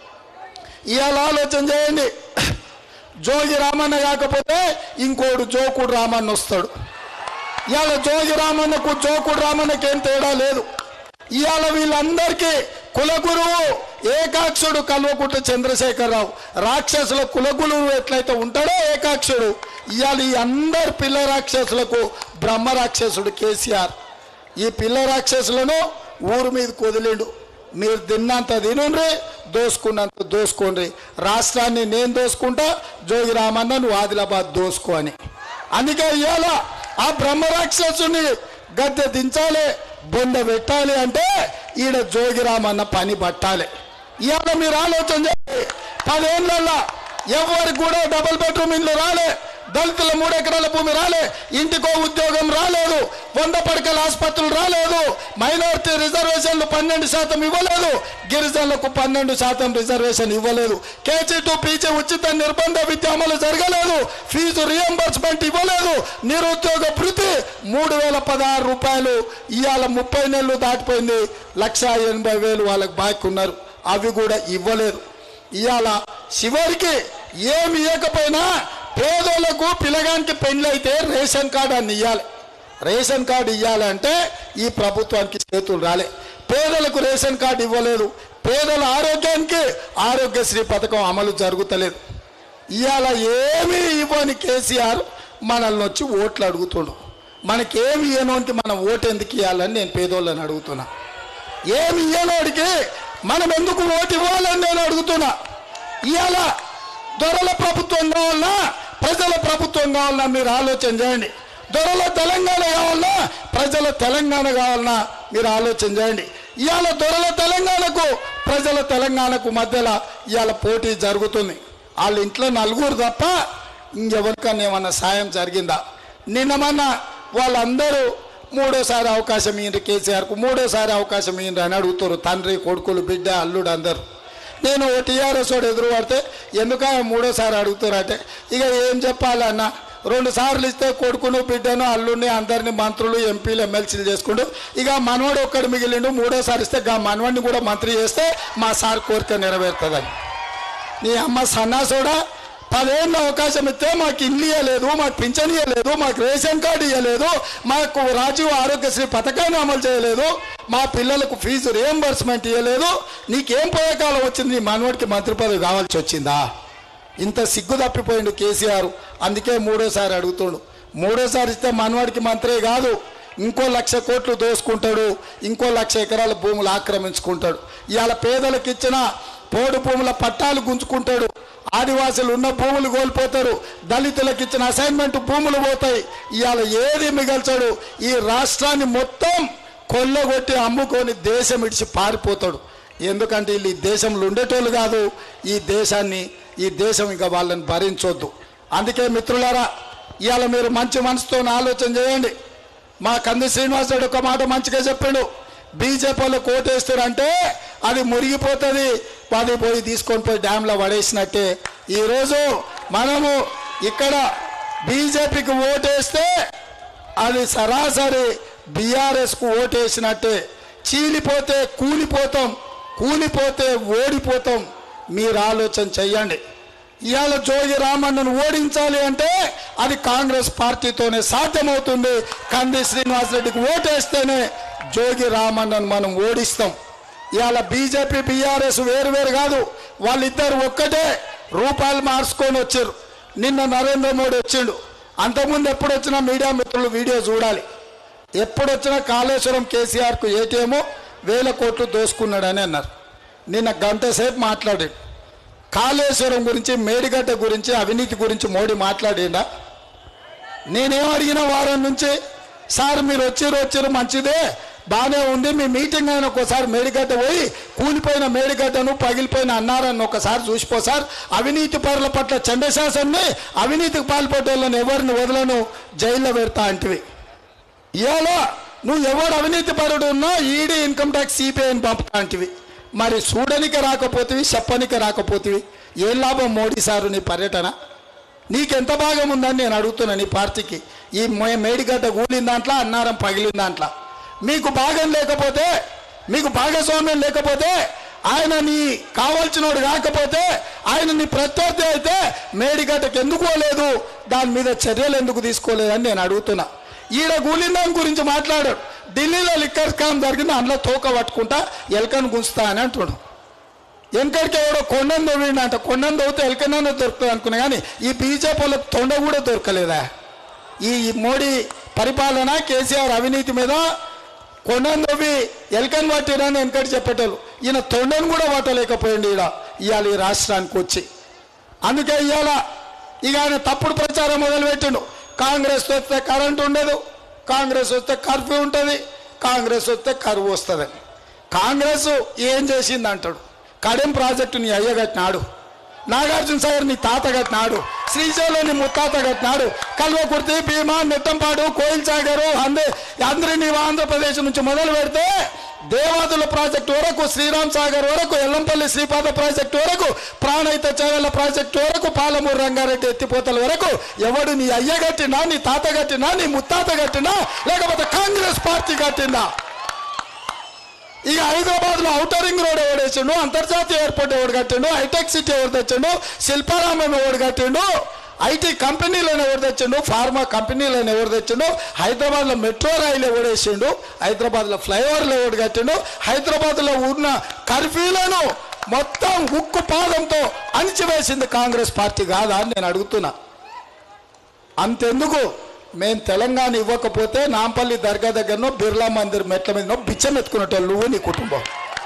I: ఇవాళ ఆలోచన చేయండి. జోగి రామన్న కాకపోతే ఇంకోడు జోకుడు రామన్న వస్తాడు. ఇవాళ జోగి రామన్నకు జోకుడు రామన్నకి ఏం తేడా లేదు. ఇవాళ వీళ్ళందరికీ కులగురువు ఏకాక్షుడు కల్వకుంట్ల చంద్రశేఖరరావు. రాక్షసుల కులగురువు ఎట్లయితే ఉంటాడో ఏకాక్షుడు, ఇవాళ ఈ అందరు పిల్ల రాక్షసులకు బ్రహ్మ రాక్షసుడు కేసీఆర్. ఈ పిల్ల రాక్షసులను ఊరు మీద కుదిలిండు. మీరు తిన్నంత తినుండ్రి, దోసుకున్నంత దోసుకోండి. రాష్ట్రాన్ని నేను దోసుకుంటా, జోగి రామన్న నువ్వు ఆదిలాబాద్ దోసుకో అని. అందుకే ఇవాళ ఆ బ్రహ్మ రాక్షసుని గద్దె దించాలి, బొంద పెట్టాలి అంటే ఈడ జోగి రామన్న పని పట్టాలి. ఇవాళ మీరు ఆలోచన చేయండి. పదేళ్ళల్లో ఎవరికి కూడా డబుల్ బెడ్రూమ్ ఇల్లు రాలే, దళితుల మూడు ఎకరాల భూమి రాలే, ఇంటికో ఉద్యోగం రాలేదు, వంద పడకల ఆసుపత్రులు రాలేదు, మైనారిటీ రిజర్వేషన్లు పన్నెండు శాతం ఇవ్వలేదు, గిరిజనులకు పన్నెండు శాతం రిజర్వేషన్ ఇవ్వలేదు, కేజీ టు పీజీ ఉచిత నిర్బంధ విద్య అమలు జరగలేదు, ఫీజు రియంబర్స్మెంట్ ఇవ్వలేదు, నిరుద్యోగ భృతి మూడు వేల పదహారు రూపాయలు ఇవాళ ముప్పై నెలలు దాటిపోయింది, లక్ష ఎనభై వేలు వాళ్ళకి బాకీ ఉన్నారు, అవి కూడా ఇవ్వలేదు. ఇవాళ చివరికి ఏమి ఇవ్వకపోయినా పేదోళ్లకు పిల్లగానికి పెళ్ళైతే రేషన్ కార్డు అని ఇవ్వాలి. రేషన్ కార్డు ఇవ్వాలంటే ఈ ప్రభుత్వానికి చేతులు రాలే. పేదలకు రేషన్ కార్డు ఇవ్వలేదు, పేదల ఆరోగ్యానికి ఆరోగ్యశ్రీ పథకం అమలు జరుగుతలేదు. ఇవాళ ఏమీ ఇవ్వని కేసీఆర్ మనల్ని వచ్చి ఓట్లు అడుగుతుండు. మనకేమి ఇవ్వనోనికి మనం ఓటు ఎందుకు ఇవ్వాలని నేను పేదోళ్ళని అడుగుతున్నా. ఏమి ఇవ్వనోడికి మనం ఎందుకు ఓటు ఇవ్వాలని నేను అడుగుతున్నా. ఇవాళ దొరల ప్రభుత్వం కావాలన్నా ప్రజల ప్రభుత్వం కావాలన్నా మీరు ఆలోచన చేయండి. దొరల తెలంగాణ కావాలన్నా ప్రజల తెలంగాణ కావాలన్నా మీరు ఆలోచన చేయండి. ఇవాళ దొరల తెలంగాణకు ప్రజల తెలంగాణకు మధ్యలో ఇవాళ పోటీ జరుగుతుంది. వాళ్ళ ఇంట్లో నలుగురు తప్ప ఇంకెవరికన్నా ఏమన్నా సాయం జరిగిందా? నిన్న మొన్న వాళ్ళందరూ మూడోసారి అవకాశం ఇయ్యండి కేసీఆర్కు, మూడోసారి అవకాశం ఇయ్యండి అని అడుగుతారు తండ్రి కొడుకులు బిడ్డ అల్లుడు అందరు. నేను ఓ టీఆర్ఎస్ వాడు ఎదురు పడితే ఎందుకని మూడోసారి అడుగుతారంటే ఇక ఏం చెప్పాలన్నా, రెండు సార్లు ఇస్తే కొడుకును బిడ్డను అల్లుడిని అందరినీ మంత్రులు ఎంపీలు ఎమ్మెల్సీలు చేసుకుంటూ ఇక మనవాడు ఒక్కడు మిగిలిండు, మూడోసారి ఇస్తే గా మనవాడిని కూడా మంత్రి చేస్తే మా సార్ కోరిక నెరవేరుతుందని. నీ అమ్మ సన్నాసోడా పదేళ్ళ అవకాశం ఇస్తే మాకు ఇల్లు ఇవ్వలేదు, మాకు పింఛన్ ఇవ్వలేదు, మాకు రేషన్ కార్డు ఇవ్వలేదు, మాకు రాజీవ్ ఆరోగ్యశ్రీ పథకాన్ని అమలు చేయలేదు, మా పిల్లలకు ఫీజు రియంబర్స్మెంట్ ఇవ్వలేదు. నీకేం పోయేకాలం వచ్చింది? నీ మనవాడికి మంత్రి పదవి కావాల్సి వచ్చిందా? ఇంత సిగ్గు తప్పిపోయిండు కేసీఆర్. అందుకే మూడోసారి అడుగుతుండు. మూడోసారి ఇస్తే మనవాడికి మంత్రే కాదు, ఇంకో లక్ష కోట్లు దోసుకుంటాడు, ఇంకో లక్ష ఎకరాల భూములు ఆక్రమించుకుంటాడు. ఇవాళ పేదలకు ఇచ్చిన పోడు భూముల పట్టాలు గుంజుకుంటాడు, ఆదివాసులు ఉన్న భూములు కోల్పోతారు, దళితులకు ఇచ్చిన అసైన్మెంట్ భూములు పోతాయి. ఇవాళ ఏది మిగల్చాడు? ఈ రాష్ట్రాన్ని మొత్తం కొల్లగొట్టి అమ్ముకొని దేశం ఇడిచి పారిపోతాడు. ఎందుకంటే వీళ్ళు ఈ దేశంలో ఉండేటోళ్ళు కాదు, ఈ దేశాన్ని ఈ దేశం ఇంకా వాళ్ళని భరించొద్దు. అందుకే మిత్రులారా ఇవాళ మీరు మంచి మనసుతో ఆలోచన చేయండి. మా కంది శ్రీనివాసరెడ్డి ఒక మాట మంచిగా చెప్పాడు, బీజేపీలో కోటేస్తారంటే అది మురిగిపోతుంది, అది పోయి తీసుకొని పోయి డ్యాంలో పడేసినట్టే. ఈరోజు మనము ఇక్కడ బీజేపీకి ఓటేస్తే అది సరాసరి బీఆర్ఎస్కు ఓటేసినట్టే. చీలిపోతే కూలిపోతాం, కూలిపోతే ఓడిపోతాం. మీరు ఆలోచన చెయ్యండి. ఇవాళ జోగి రామన్నను ఓడించాలి అంటే అది కాంగ్రెస్ పార్టీతోనే సాధ్యమవుతుంది. కంది శ్రీనివాసరెడ్డికి ఓటేస్తేనే జోగి రామన్నను మనం ఓడిస్తాం. ఇవాళ బీజేపీ బీఆర్ఎస్ వేరు వేరు కాదు, వాళ్ళిద్దరు ఒక్కటే రూపాయలు మార్చుకొని వచ్చారు. నిన్న నరేంద్ర మోడీ వచ్చిండు, అంతకుముందు ఎప్పుడు వచ్చినా మీడియా మిత్రులు వీడియో చూడాలి. ఎప్పుడు వచ్చినా కాళేశ్వరం కేసీఆర్కు ఏటీఎం వేల కోట్లు దోసుకున్నాడని అన్నారు. నిన్న గంట సేపు మాట్లాడాడు కాళేశ్వరం గురించి, మేడిగడ్డ గురించి, అవినీతి గురించి మోడీ మాట్లాడిండా? నేనేం అడిగిన వారం నుంచి, సార్ మీరు వచ్చారు వచ్చారు మంచిదే బాగానే ఉంది, మీ మీటింగ్ అయిన ఒకసారి మేడిగడ్డ పోయి కూలిపోయిన మేడిగడ్డను పగిలిపోయిన అన్నారని ఒకసారి చూసిపో సార్, అవినీతి పరుల పట్ల చండశాసన్ని అవినీతికి పాల్పడ్డోళ్ళని ఎవరిని వదలను జైల్లో పెడతా అంటివి. ఇవాళ నువ్వు ఎవరు అవినీతి పరుడు ఉన్నా ఈడీ ఇన్కమ్ ట్యాక్స్ సిపిఐని పంపుతా అంటివి. మరి చూడనికి రాకపోతేవి, చెప్పనికి రాకపోతేవి, ఏం లాభం మోడీ సారు నీ పర్యటన? నీకెంత భాగం ఉందని నేను అడుగుతున్నా నీ పార్టీకి. ఈ మేడిగడ్డ కూలిన దాంట్లో, అన్నారం పగిలిన దాంట్లో మీకు భాగం లేకపోతే, మీకు భాగస్వామ్యం లేకపోతే, ఆయన నీ కావాల్సినోడు కాకపోతే, ఆయన నీ ప్రత్యర్థి అయితే మేడిగడ్డకి ఎందుకు పోలేదు, దాని మీద చర్యలు ఎందుకు తీసుకోలేదని నేను అడుగుతున్నా. ఈడ కూలిన దాని గురించి మాట్లాడాడు. ఢిల్లీలో లిక్కర్ స్కామ్ జరిగింది, అందులో తోక పట్టుకుంటా ఎలకను గుంచుతా అని అంటున్నాడు. వెనకడికి ఎవడో కొండను దొరికిందంట, కొండను దొరికితే ఎలకనైనా దొరుకుతుంది అనుకున్నా, కానీ ఈ బీజేపీ వాళ్ళకి తొండ కూడా దొరకలేదా? ఈ మోడీ పరిపాలన, కేసీఆర్ అవినీతి మీద కొండను దొవ్వి ఎలకను పట్టిరని వెనకటి చెప్పేటోళ్ళు, ఈయన తొండను కూడా పట్టలేకపోయింది ఈడ ఇవాళ ఈ రాష్ట్రానికి వచ్చి. అందుకే ఇవాళ ఇక ఆయన తప్పుడు ప్రచారం మొదలుపెట్టిండు. కాంగ్రెస్ వస్తే కరెంట్ ఉండదు, కాంగ్రెస్ వస్తే కర్ఫ్యూ ఉంటుంది, కాంగ్రెస్ వస్తే కరువు వస్తుంది. కాంగ్రెస్ ఏం చేసింది అంటాడు. కడెం ప్రాజెక్టు నీ అయ్య కట్టినాడు, నాగార్జున సాగర్ నీ తాత కట్టినాడు, శ్రీశైలం నీ ముత్తాత కట్టినాడు, కల్వకుర్తి, భీమా, నెట్టంపాడు, కోయిల్ సాగరు, అందే అందరి నీవు ఆంధ్రప్రదేశ్ నుంచి మొదలు పెడితే దేవాదుల ప్రాజెక్టు వరకు, శ్రీరామ్ సాగర్ వరకు, ఎల్లంపల్లి శ్రీపాద ప్రాజెక్టు వరకు, ప్రాణహిత చేవెళ్ల ప్రాజెక్టు వరకు, పాలమూరు రంగారెడ్డి ఎత్తిపోతల వరకు ఎవడు నీ అయ్య కట్టినా, నీ తాత కట్టినా, నీ ముత్తాత కట్టినా, లేకపోతే కాంగ్రెస్ పార్టీ కట్టిందా? ఇక హైదరాబాద్ లో ఔటర్ రింగ్ రోడ్ ఎవడు వేసిండు, అంతర్జాతీయ ఎయిర్పోర్ట్ ఎవడు కట్టిండు, హైటెక్ సిటీ ఎవరు తెచ్చిండు, శిల్పారామం ఎవడు కట్టిండు, ఐటీ కంపెనీలను ఎవరు తెచ్చిండు, ఫార్మా కంపెనీలను ఎవరు తెచ్చిండు, హైదరాబాద్లో మెట్రో రైలు ఎవడు వేసిండు, హైదరాబాద్లో ఫ్లైఓవర్లు ఎవడు కట్టిండు, హైదరాబాద్లో ఉన్న కర్ఫ్యూలను మొత్తం ఉక్కు పాదంతో అణిచివేసింది కాంగ్రెస్ పార్టీ కాదా అని నేను అడుగుతున్నా. అంతెందుకు, మేము తెలంగాణ ఇవ్వకపోతే నాంపల్లి దర్గా దగ్గరనో బిర్లా మందిర్ మెట్ల మీదనో బిచ్చం ఎత్తుకునేటోళ్ళు నువ్వు నీ కుటుంబం.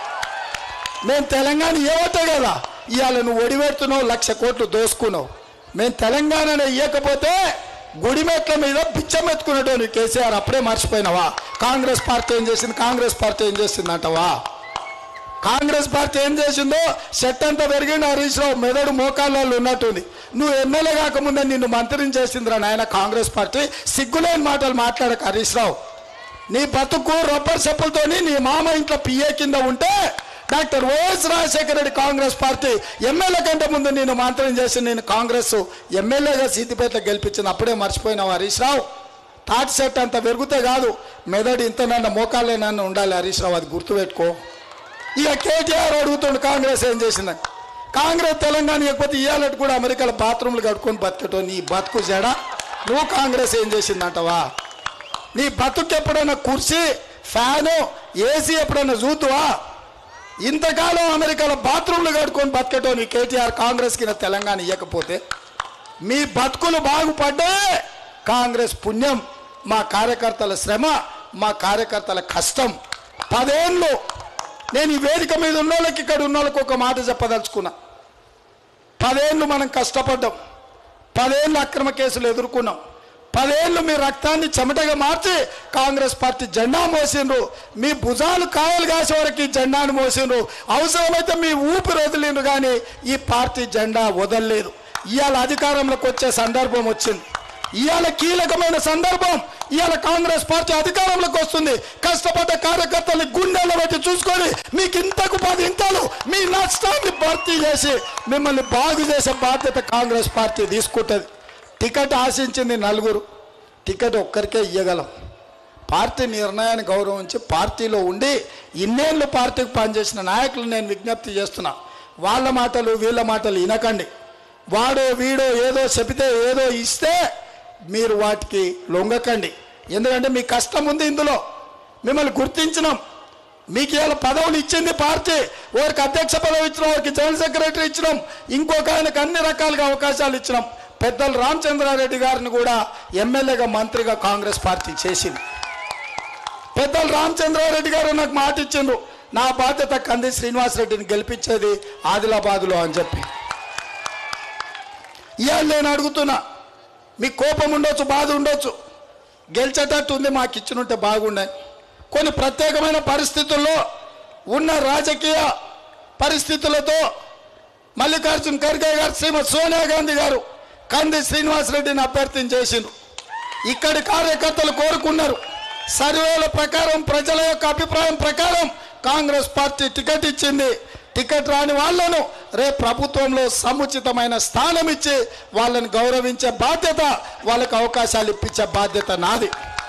I: మేము తెలంగాణ ఇవ్వటే కదా ఇవాళ నువ్వు ఒడివెడుతున్నావు, లక్ష కోట్లు దోసుకున్నావు. మేము తెలంగాణను ఇవ్వకపోతే గుడిమెట్ల మీద బిచ్చం ఎత్తుకునేటోళ్ళు కేసీఆర్ అప్పుడే మర్చిపోయినావా? కాంగ్రెస్ పార్టీ ఏం చేసింది, కాంగ్రెస్ పార్టీ ఏం చేసింది అంటావా? కాంగ్రెస్ పార్టీ ఏం చేసిందో సెట్ అంతా పెరిగింది. హరీష్ రావు మెదడు మోకాళ్ళలో ఉన్నట్టుంది. నువ్వు ఎమ్మెల్యే కాకముందే నిన్ను మంత్రిని చేసిందిరా నాయన కాంగ్రెస్ పార్టీ. సిగ్గులేని మాటలు మాట్లాడక హరీష్ రావు. నీ బతుకు రబ్బర్ చెప్పులతోని నీ మామ ఇంట్లో పిఏ కింద ఉంటే doctor YS Rajasekhara Reddy Congress party MLA కంటే ముందు నేను మంత్రిని చేసి నేను కాంగ్రెస్ ఎమ్మెల్యేగా సీతిపేట గెలిపించింది అప్పుడే మర్చిపోయినావు హరీష్ రావు. తాటి సెట్ అంత పెరిగితే కాదు, మెదడు ఇంత నన్న మోకాళ్ళే నన్ను ఉండాలి హరీష్ రావు, అది గుర్తుపెట్టుకో. ఇక కేటీఆర్ అడుగుతుండు కాంగ్రెస్ ఏం చేసిందని. కాంగ్రెస్ తెలంగాణ ఇవ్వకపోతే ఇవాళ కూడా అమెరికాలో బాత్రూమ్లు కట్టుకొని బతికటో నీ బతుకు జడ. నువ్వు కాంగ్రెస్ ఏం చేసిందంటవా? నీ బతుకు ఎప్పుడైనా కుర్చీ ఫ్యాను ఏసీ ఎప్పుడైనా చూతువా? ఇంతకాలం అమెరికాలో బాత్రూమ్లు కట్టుకొని బతికటో నీ కేటీఆర్ కాంగ్రెస్ కింద తెలంగాణ ఇవ్వకపోతే మీ బతుకులు బాగుపడ్డే కాంగ్రెస్ పుణ్యం, మా కార్యకర్తల శ్రమ, మా కార్యకర్తల కష్టం. పదేళ్ళు నేను ఈ వేదిక మీద ఉన్న వాళ్ళకి ఇక్కడ ఉన్న వాళ్ళకి ఒక మాట చెప్పదలుచుకున్నా. పదేళ్ళు మనం కష్టపడ్డాం, పదేళ్ళు అక్రమ కేసులు ఎదుర్కొన్నాం, పదేళ్ళు మీ రక్తాన్ని చెమటగా మార్చి కాంగ్రెస్ పార్టీ జెండా మోసిండ్రు. మీ భుజాలు కాయలు కాసే వరకు జెండాను మోసిండ్రు. అవసరమైతే మీ ఊపిరి వదిలిండ్రు, కానీ ఈ పార్టీ జెండా వదలలేదు. ఇవాళ అధికారంలోకి వచ్చే సందర్భం వచ్చింది. ఇవాళ కీలకమైన సందర్భం. ఇవాళ కాంగ్రెస్ పార్టీ అధికారంలోకి వస్తుంది. కష్టపడ్డ కార్యకర్తల్ని గుండెల్లో పెట్టి చూసుకొని మీకు ఇంతకు పది ఇంతలు మీ నష్టాన్ని భర్తీ చేసి మిమ్మల్ని బాగు చేసే బాధ్యత కాంగ్రెస్ పార్టీ తీసుకుంటుంది. టికెట్ ఆశించింది నలుగురు, టికెట్ ఒక్కరికే ఇవ్వగలం. పార్టీ నిర్ణయాన్ని గౌరవించి పార్టీలో ఉండి ఇన్నేళ్ళు పార్టీకి పనిచేసిన నాయకులు నేను విజ్ఞప్తి చేస్తున్నా, వాళ్ళ మాటలు వీళ్ళ మాటలు వినకండి. వాడో వీడో ఏదో చెబితే ఏదో ఇస్తే మీరు వాటికి లొంగకండి. ఎందుకంటే మీ కష్టం ఉంది ఇందులో. మిమ్మల్ని గుర్తించినాం, మీకు ఇలా పదవులు ఇచ్చింది పార్టీ. వారికి అధ్యక్ష పదవి ఇచ్చినాం, వారికి జనరల్ సెక్రటరీ ఇచ్చినాం, ఇంకొక ఆయనకు అన్ని రకాలుగా అవకాశాలు ఇచ్చినాం. పెద్దలు రామచంద్రారెడ్డి గారిని కూడా ఎమ్మెల్యేగా మంత్రిగా కాంగ్రెస్ పార్టీ చేసింది. పెద్దలు రామచంద్రారెడ్డి గారు నాకు మాట ఇచ్చిండ్రు, నా బాధ్యత కంది శ్రీనివాసరెడ్డిని గెలిపించేది ఆదిలాబాద్లో అని చెప్పి. ఇవాళ నేను అడుగుతున్నా, మీకు కోపం ఉండొచ్చు, బాధ ఉండొచ్చు, గెలిచేటట్టు ఉంది మాకు ఇచ్చినుంటే బాగుండని. కొన్ని ప్రత్యేకమైన పరిస్థితుల్లో ఉన్న రాజకీయ పరిస్థితులతో మల్లికార్జున ఖర్గే గారు, శ్రీమతి సోనియా గాంధీ గారు కంది శ్రీనివాసరెడ్డిని అభ్యర్థన చేసిండ్రు. ఇక్కడి కార్యకర్తలు కోరుకున్నారు. సర్వేల ప్రకారం, ప్రజల యొక్క అభిప్రాయం ప్రకారం కాంగ్రెస్ పార్టీ టికెట్ ఇచ్చింది. టికెట్ రాని వాళ్లను రేపు ప్రభుత్వంలో సముచితమైన స్థానం ఇచ్చి వాళ్ళని గౌరవించే బాధ్యత, వాళ్ళకి అవకాశాలు ఇప్పించే బాధ్యత నాది.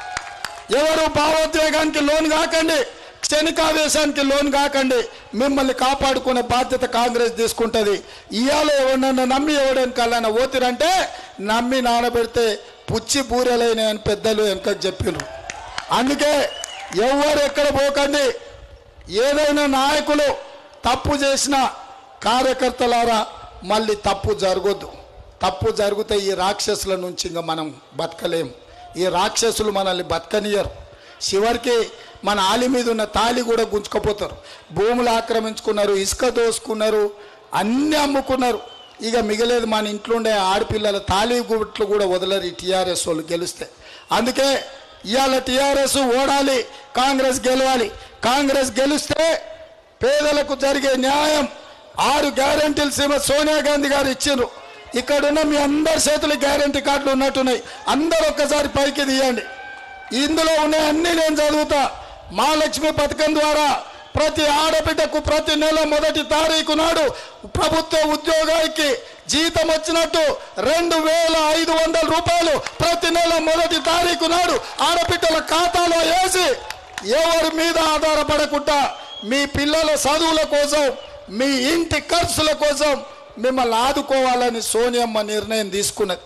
I: ఎవరు భావోద్వేగానికి లోన్ కాకండి, క్షణికావేశానికి లోన్ కాకండి. మిమ్మల్ని కాపాడుకునే బాధ్యత కాంగ్రెస్ తీసుకుంటుంది. ఇవాళ ఎవరన్నా నమ్మి ఎవడని కళ్ళన ఓతిరంటే నమ్మి నానబెడితే పుచ్చి బూరెలైన అని పెద్దలు వెనక చెప్పినారు. అందుకే ఎవరు ఎక్కడ పోకండి. ఏదైనా నాయకులు తప్పు చేసిన కార్యకర్తలారా మళ్ళీ తప్పు జరగొద్దు. తప్పు జరిగితే ఈ రాక్షసుల నుంచి ఇంకా మనం బతకలేము. ఈ రాక్షసులు మనల్ని బతకనియరు. చివరికి మన ఆలి మీద ఉన్న తాళి కూడా గుంజుకపోతారు. భూములు ఆక్రమించుకున్నారు, ఇసుక దోసుకున్నారు, అన్నీ అమ్ముకున్నారు. ఇక మిగలేదు మన ఇంట్లో ఉండే ఆడపిల్లల తాళి గుట్లు కూడా వదలరు ఈ టీఆర్ఎస్ వాళ్ళు గెలిస్తే. అందుకే ఇవాళ టీఆర్ఎస్ ఓడాలి, కాంగ్రెస్ గెలవాలి. కాంగ్రెస్ గెలిస్తే పేదలకు జరిగే న్యాయం ఆరు గ్యారంటీలు శ్రీమతి సోనియా గాంధీ గారు ఇచ్చిండ్రు. ఇక్కడున్న మీ అందరి చేతులు గ్యారంటీ కార్డులు ఉన్నట్టున్నాయి. అందరూ ఒక్కసారి పైకి తీయండి. ఇందులో ఉన్నాయి అన్నీ నేను చదువుతా. మహాలక్ష్మి పథకం ద్వారా ప్రతి ఆడబిడ్డకు ప్రతి నెల మొదటి తారీఖు నాడు ప్రభుత్వ ఉద్యోగానికి జీతం వచ్చినట్టు రెండు వేల ఐదు వందల రూపాయలు ప్రతి నెల మొదటి తారీఖు నాడు ఆడబిడ్డల ఖాతాలో వేసి ఎవరి మీద ఆధారపడకుండా మీ పిల్లల చదువుల కోసం, మీ ఇంటి ఖర్చుల కోసం మిమ్మల్ని ఆదుకోవాలని సోనియమ్మ నిర్ణయం తీసుకున్నది.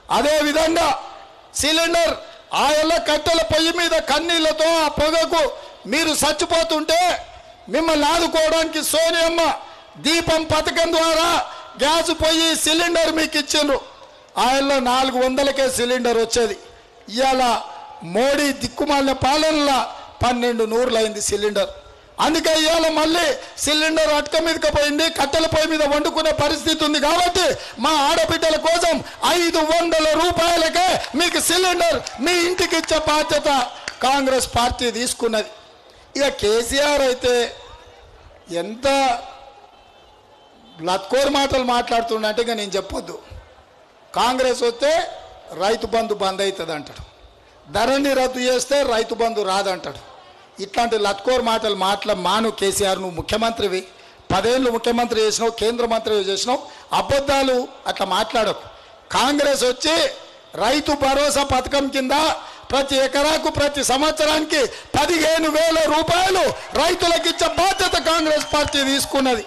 I: అదేవిధంగా సిలిండర్ ఆయల్ల కట్టెల పొయ్యి మీద కన్నీళ్లతో ఆ పొగకు మీరు చచ్చిపోతుంటే మిమ్మల్ని ఆదుకోవడానికి సోనియమ్మ దీపం పథకం ద్వారా గ్యాస్ పొయ్యి సిలిండర్ మీకు ఇచ్చిండ్రు. ఆయల్లో నాలుగు వందలకే సిలిండర్ వచ్చేది. ఇవాళ మోడీ దిక్కుమాలిన పాలనలో పన్నెండు నూరులైంది సిలిండర్. అందుకే ఇవాళ మళ్ళీ సిలిండర్ అటక మీదకి పోయింది, కట్టెల పొయ్యి మీద వండుకునే పరిస్థితి ఉంది. కాబట్టి మా ఆడబిడ్డల కోసం ఐదు వందల రూపాయలకే మీకు సిలిండర్ మీ ఇంటికి ఇచ్చే బాధ్యత కాంగ్రెస్ పార్టీ తీసుకున్నది. ఇక కేసీఆర్ అయితే ఎంత లత్కోరు మాటలు మాట్లాడుతుండంటే ఇక నేను చెప్పొద్దు. కాంగ్రెస్ వస్తే రైతు బంధు బంద్ అవుతుంది అంటాడు, ధరణి రద్దు చేస్తే రైతు బంధు రాదంటాడు. ఇట్లాంటి లత్కోరు మాటలు మాటల మాను కేసీఆర్. నువ్వు ముఖ్యమంత్రివి, పదేళ్ళు ముఖ్యమంత్రి చేసినావు, కేంద్ర మంత్రి చేసినావు, అబద్ధాలు అట్లా మాట్లాడకు. కాంగ్రెస్ వచ్చి రైతు భరోసా పథకం కింద ప్రతి ఎకరాకు ప్రతి సంవత్సరానికి పదిహేను వేల రూపాయలు రైతులకు ఇచ్చే బాధ్యత కాంగ్రెస్ పార్టీ తీసుకున్నది.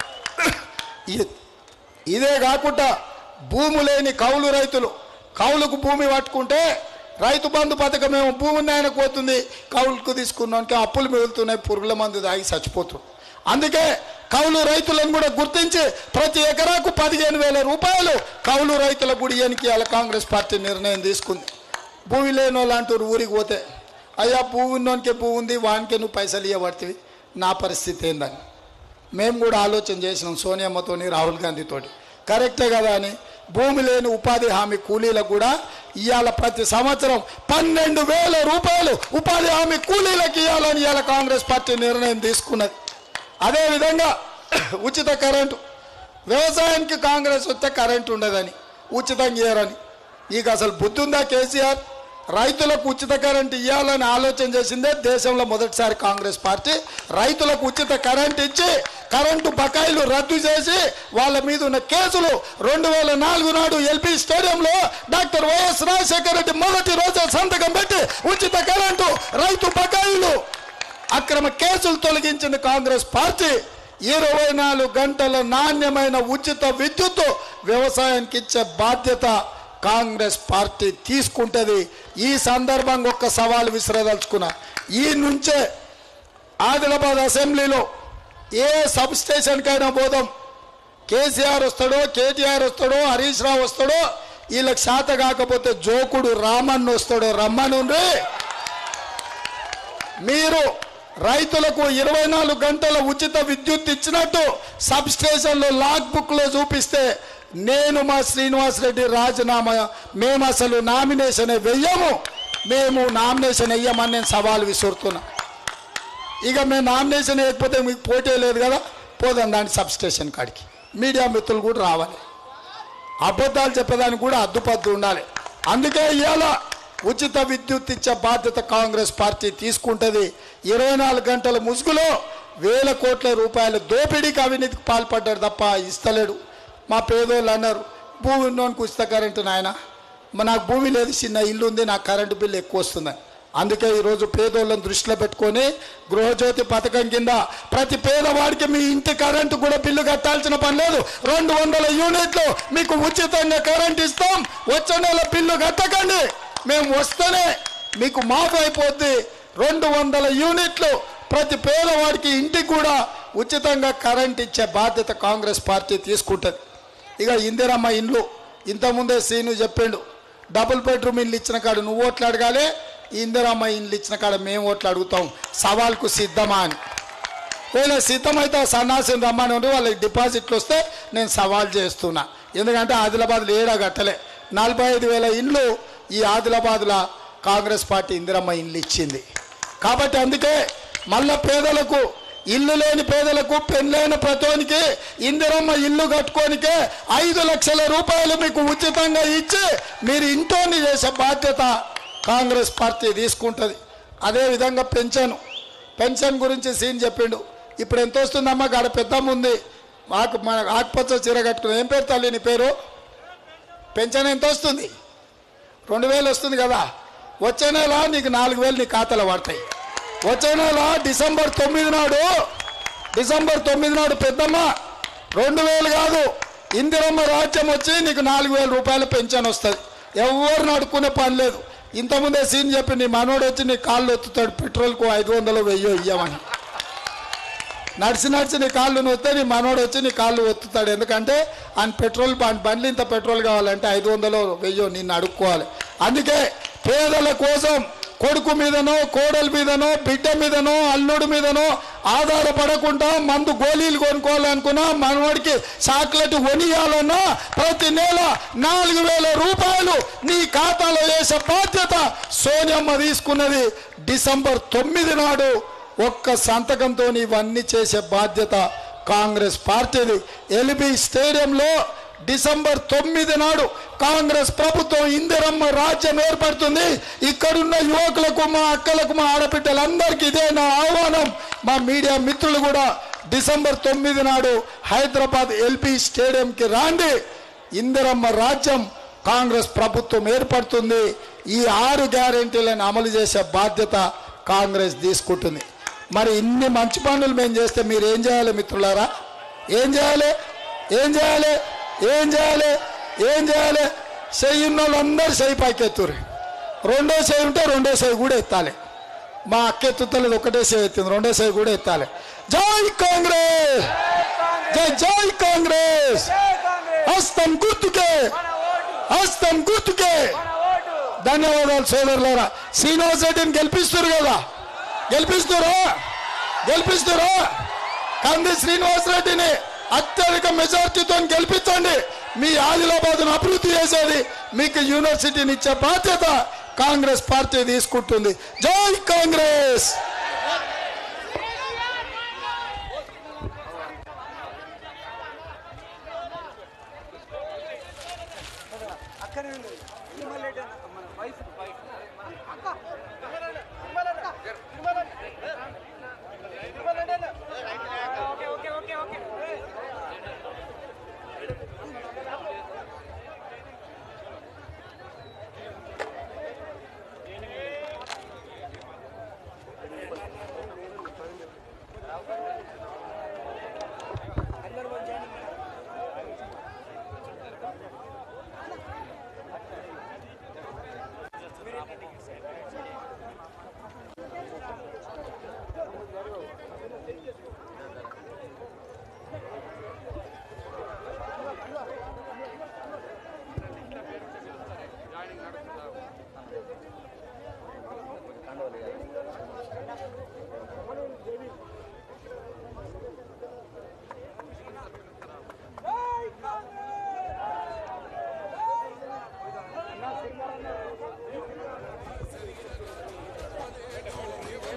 I: ఇదే కాకుండా భూమి లేని కౌలు రైతులు కౌలుకు భూమి పట్టుకుంటే రైతు బంధు పథకం ఏమో భూమి ఆయనకు పోతుంది, కౌలుకు తీసుకున్నానికి అప్పులు మిగులుతున్నాయి, పురుగుల మందు తాగి చచ్చిపోతుంది. అందుకే కౌలు రైతులను కూడా గుర్తించి ప్రతి ఎకరాకు పదిహేను వేల రూపాయలు కౌలు రైతుల గుడియానికి అలా కాంగ్రెస్ పార్టీ నిర్ణయం తీసుకుంది. భూమి లేని వాళ్ళు అంటారు ఊరికి పోతే, అయ్యా భూమి ఉన్నోనికే భూమి ఉంది, వానికే నువ్వు పైసలు ఇవ్వబడుతుంది, నా పరిస్థితి ఏందని మేము కూడా ఆలోచన చేసినాం సోనియమ్మతోని రాహుల్ గాంధీతోటి. కరెక్టే కదా అని భూమి లేని ఉపాధి హామీ కూలీలకు కూడా ఇవాళ ప్రతి సంవత్సరం పన్నెండు వేల రూపాయలు ఉపాధి హామీ కూలీలకు ఇవ్వాలని ఇవాళ కాంగ్రెస్ పార్టీ నిర్ణయం తీసుకున్నది. అదేవిధంగా ఉచిత కరెంటు, వ్యవసాయానికి కాంగ్రెస్ వస్తే కరెంటు ఉండదని ఉచితంగా ఇయ్యారని. నీకు అసలు బుద్ధి ఉందా కేసీఆర్? రైతులకు ఉచిత కరెంటు ఇవ్వాలని ఆలోచన చేసిందే దేశంలో మొదటిసారి కాంగ్రెస్ పార్టీ. రైతులకు ఉచిత కరెంటు ఇచ్చి కరెంటు బకాయిలు రద్దు చేసి వాళ్ళ మీద ఉన్న కేసులు రెండు వేల నాలుగు నాడు ఎల్పీ స్టేడియంలో డాక్టర్ వైఎస్ రాజశేఖర రెడ్డి మొదటి రోజే సంతకం పెట్టి ఉచిత కరెంటు రైతు బకాయిలు అక్రమ కేసులు తొలగించిన కాంగ్రెస్ పార్టీ ఇరవై నాలుగు గంటల నాణ్యమైన ఉచిత విద్యుత్ వ్యవసాయానికి ఇచ్చే బాధ్యత కాంగ్రెస్ పార్టీ తీసుకుంటుంది. ఈ సందర్భంగా ఒక్క సవాల్ విసిరదలుచుకున్నా. ఈ నుంచే ఆదిలాబాద్ అసెంబ్లీలో ఏ సబ్ స్టేషన్కైనా పోదాం, కేసీఆర్ వస్తాడో, కేటీఆర్ వస్తాడో, హరీష్ రావు వస్తాడో, వీళ్ళకి శాత కాకపోతే జోకుడు రామన్ వస్తాడో రమ్మనుండ్రి. మీరు రైతులకు ఇరవై నాలుగు గంటల ఉచిత విద్యుత్ ఇచ్చినట్టు సబ్ స్టేషన్లో లాగ్ బుక్లో చూపిస్తే నేను మా శ్రీనివాస్ రెడ్డి రాజీనామా మేము అసలు నామినేషన్ వెయ్యము, మేము నామినేషన్ వెయ్యమని నేను సవాల్ విసురుతున్నా. ఇక మేము నామినేషన్ వేయకపోతే మీకు పోటీ లేదు కదా, పోదాం దాని సబ్ స్టేషన్ కాడికి. మీడియా మిత్రులు కూడా రావాలి, అబద్ధాలు చెప్పేదానికి కూడా అద్దుపద్దు ఉండాలి. అందుకే ఇవాళ ఉచిత విద్యుత్ ఇచ్చే బాధ్యత కాంగ్రెస్ పార్టీ తీసుకుంటుంది. ఇరవై నాలుగు గంటల ముసుగులో వేల కోట్ల రూపాయల దోపిడీకి అవినీతికి పాల్పడ్డాడు తప్ప ఇస్తలేడు. మా పేదోళ్ళు అన్నారు భూమి ఉన్నోనికి ఉచిత కరెంటు నాయన, నాకు భూమి లేదు, చిన్న ఇల్లు ఉంది, నాకు కరెంటు బిల్లు ఎక్కువ వస్తుందని. అందుకే ఈరోజు పేదోళ్ళని దృష్టిలో పెట్టుకొని గృహజ్యోతి పథకం కింద ప్రతి పేదవాడికి మీ ఇంటి కరెంటు కూడా బిల్లు కట్టాల్సిన పని లేదు. రెండు వందల యూనిట్లు మీకు ఉచితంగా కరెంట్ ఇస్తాం, వచ్చే నెల బిల్లు కట్టకండి, మేము వస్తేనే మీకు మాఫ్ అయిపోద్ది. రెండు వందల యూనిట్లు ప్రతి పేదవాడికి ఇంటికి కూడా ఉచితంగా కరెంట్ ఇచ్చే బాధ్యత కాంగ్రెస్ పార్టీ తీసుకుంటుంది. ఇక ఇందిరమ్మ ఇండ్లు ఇంతకుముందే సీను చెప్పిండు, డబుల్ బెడ్రూమ్ ఇండ్లు ఇచ్చిన కాడ నువ్వు ఓట్లు అడగాలి, ఇందిరమ్మ ఇండ్లు ఇచ్చిన కాడ మేము ఓట్లు అడుగుతాం, సవాల్కు సిద్ధమా అని. ఒకవేళ సిద్ధమైతే సన్నాసిని రమ్మని ఉండి వాళ్ళకి డిపాజిట్లు వస్తే నేను సవాల్ చేస్తున్నా. ఎందుకంటే ఆదిలాబాద్లో ఏడా కట్టలే, నలభై ఐదు వేల ఇండ్లు ఈ ఆదిలాబాద్లో కాంగ్రెస్ పార్టీ ఇందిరమ్మ ఇండ్లు ఇచ్చింది. కాబట్టి అందుకే మళ్ళా పేదలకు, ఇల్లు లేని పేదలకు, పెళ్ళైన ప్రతోనికి ఇందిరమ్మ ఇల్లు కట్టుకోనికే ఐదు లక్షల రూపాయలు మీకు ఉచితంగా ఇచ్చి మీరు ఇంటోని చేసే బాధ్యత కాంగ్రెస్ పార్టీ తీసుకుంటుంది. అదేవిధంగా పెన్షన్ పెన్షన్ గురించి సీన్ చెప్పిండు. ఇప్పుడు ఎంత వస్తుందమ్మా? గాడ పెద్దమ్మ ఉంది, మాకు మన ఆకుపచ్చ చీర కట్టుకుని. ఏం పేరు తల్లి నీ పేరు? పెన్షన్ ఎంత వస్తుంది? రెండు వేలు వస్తుంది కదా. వచ్చే నెల నీకు నాలుగు వేలు నీ ఖాతాలో పడతాయి. వచ్చే నెల డిసెంబర్ తొమ్మిది నాడు డిసెంబర్ తొమ్మిది నాడు పెద్దమ్మ రెండు వేలు కాదు, ఇందిరమ్మ రాజ్యం వచ్చి నీకు నాలుగు వేల రూపాయల పెన్షన్ వస్తుంది. ఎవరు నడుకునే పని లేదు. ఇంతకుముందే సీన్ చెప్పి నీ మనోడు వచ్చి నీ కాళ్ళు ఒత్తుతాడు పెట్రోల్కు ఐదు వందలు వెయ్యో ఇయ్యమని. నడిచి నడిచి నీ కాళ్ళు నొత్తే నీ మనోడు వచ్చి నీ కాళ్ళు ఒత్తుతాడు. ఎందుకంటే ఆయన పెట్రోల్ బండ్లు ఇంత పెట్రోల్ కావాలంటే ఐదు వందలు వెయ్యో నిన్ను అడుక్కోవాలి. అందుకే పేదల కోసం కొడుకు మీదనో కోడల మీదనో బిడ్డ మీదనో అల్లుడి మీదనో ఆధారపడకుండా మందు గోళీలు కొనుక్కోవాలనుకున్నా మనవాడికి చాక్లెట్ కొనియాలన్నా ప్రతి నెల నాలుగు వేల రూపాయలు నీ ఖాతాలో వేసే బాధ్యత సోనియమ్మ తీసుకున్నది. డిసెంబర్ తొమ్మిది నాడు ఒక్క సంతకంతో ఇవన్నీ చేసే బాధ్యత కాంగ్రెస్ పార్టీది. ఎల్బీ స్టేడియంలో డిసెంబర్ తొమ్మిది నాడు కాంగ్రెస్ ప్రభుత్వం ఇందిరమ్మ రాజ్యం ఏర్పడుతుంది. ఇక్కడున్న యువకులకు మా అక్కలకు మా ఆడపిట్టలందరికీ ఇదే నా ఆహ్వానం. మా మీడియా మిత్రులు కూడా డిసెంబర్ తొమ్మిది నాడు హైదరాబాద్ ఎల్బీ స్టేడియంకి రాండి. ఇందిరమ్మ రాజ్యం కాంగ్రెస్ ప్రభుత్వం ఏర్పడుతుంది. ఈ ఆరు గ్యారెంటీలను అమలు చేసే బాధ్యత కాంగ్రెస్ తీసుకుంటుంది. మరి ఇన్ని మంచి పనులు మేము చేస్తే మీరు ఏం చేయాలి మిత్రులారా? ఏం చేయాలి? ఏం చేయాలి? ఏం చేయాలి? ఏం చేయాలి? చెయ్యి ఉన్న వాళ్ళందరూ చెయ్యి పైకి ఎత్తురు. రెండో చెయ్యి ఉంటే రెండో చెయ్యి కూడా ఎత్తాలి. మా అక్క ఎత్తుతలేదు, ఒకటే చెయ్యి ఎత్తింది, రెండో చెయ్యి కూడా ఎత్తాలి. జై కాంగ్రెస్, జై జై కాంగ్రెస్. హస్తం గుర్తుకే, హస్తం గుర్తుకే. ధన్యవాదాలు సోదరులారా. శ్రీనివాస్ రెడ్డిని గెలిపిస్తారు కదా, గెలిపిస్తారా? గెలిపిస్తారా? కంది శ్రీనివాస్ రెడ్డిని అత్యధిక మెజార్టీతో గెలిపించండి. మీ ఆదిలాబాద్ను అభివృద్ధి చేసేది మీకు యూనివర్సిటీని ఇచ్చే బాధ్యత కాంగ్రెస్ పార్టీ తీసుకుంటుంది. జై కాంగ్రెస్.
J: అక్కడ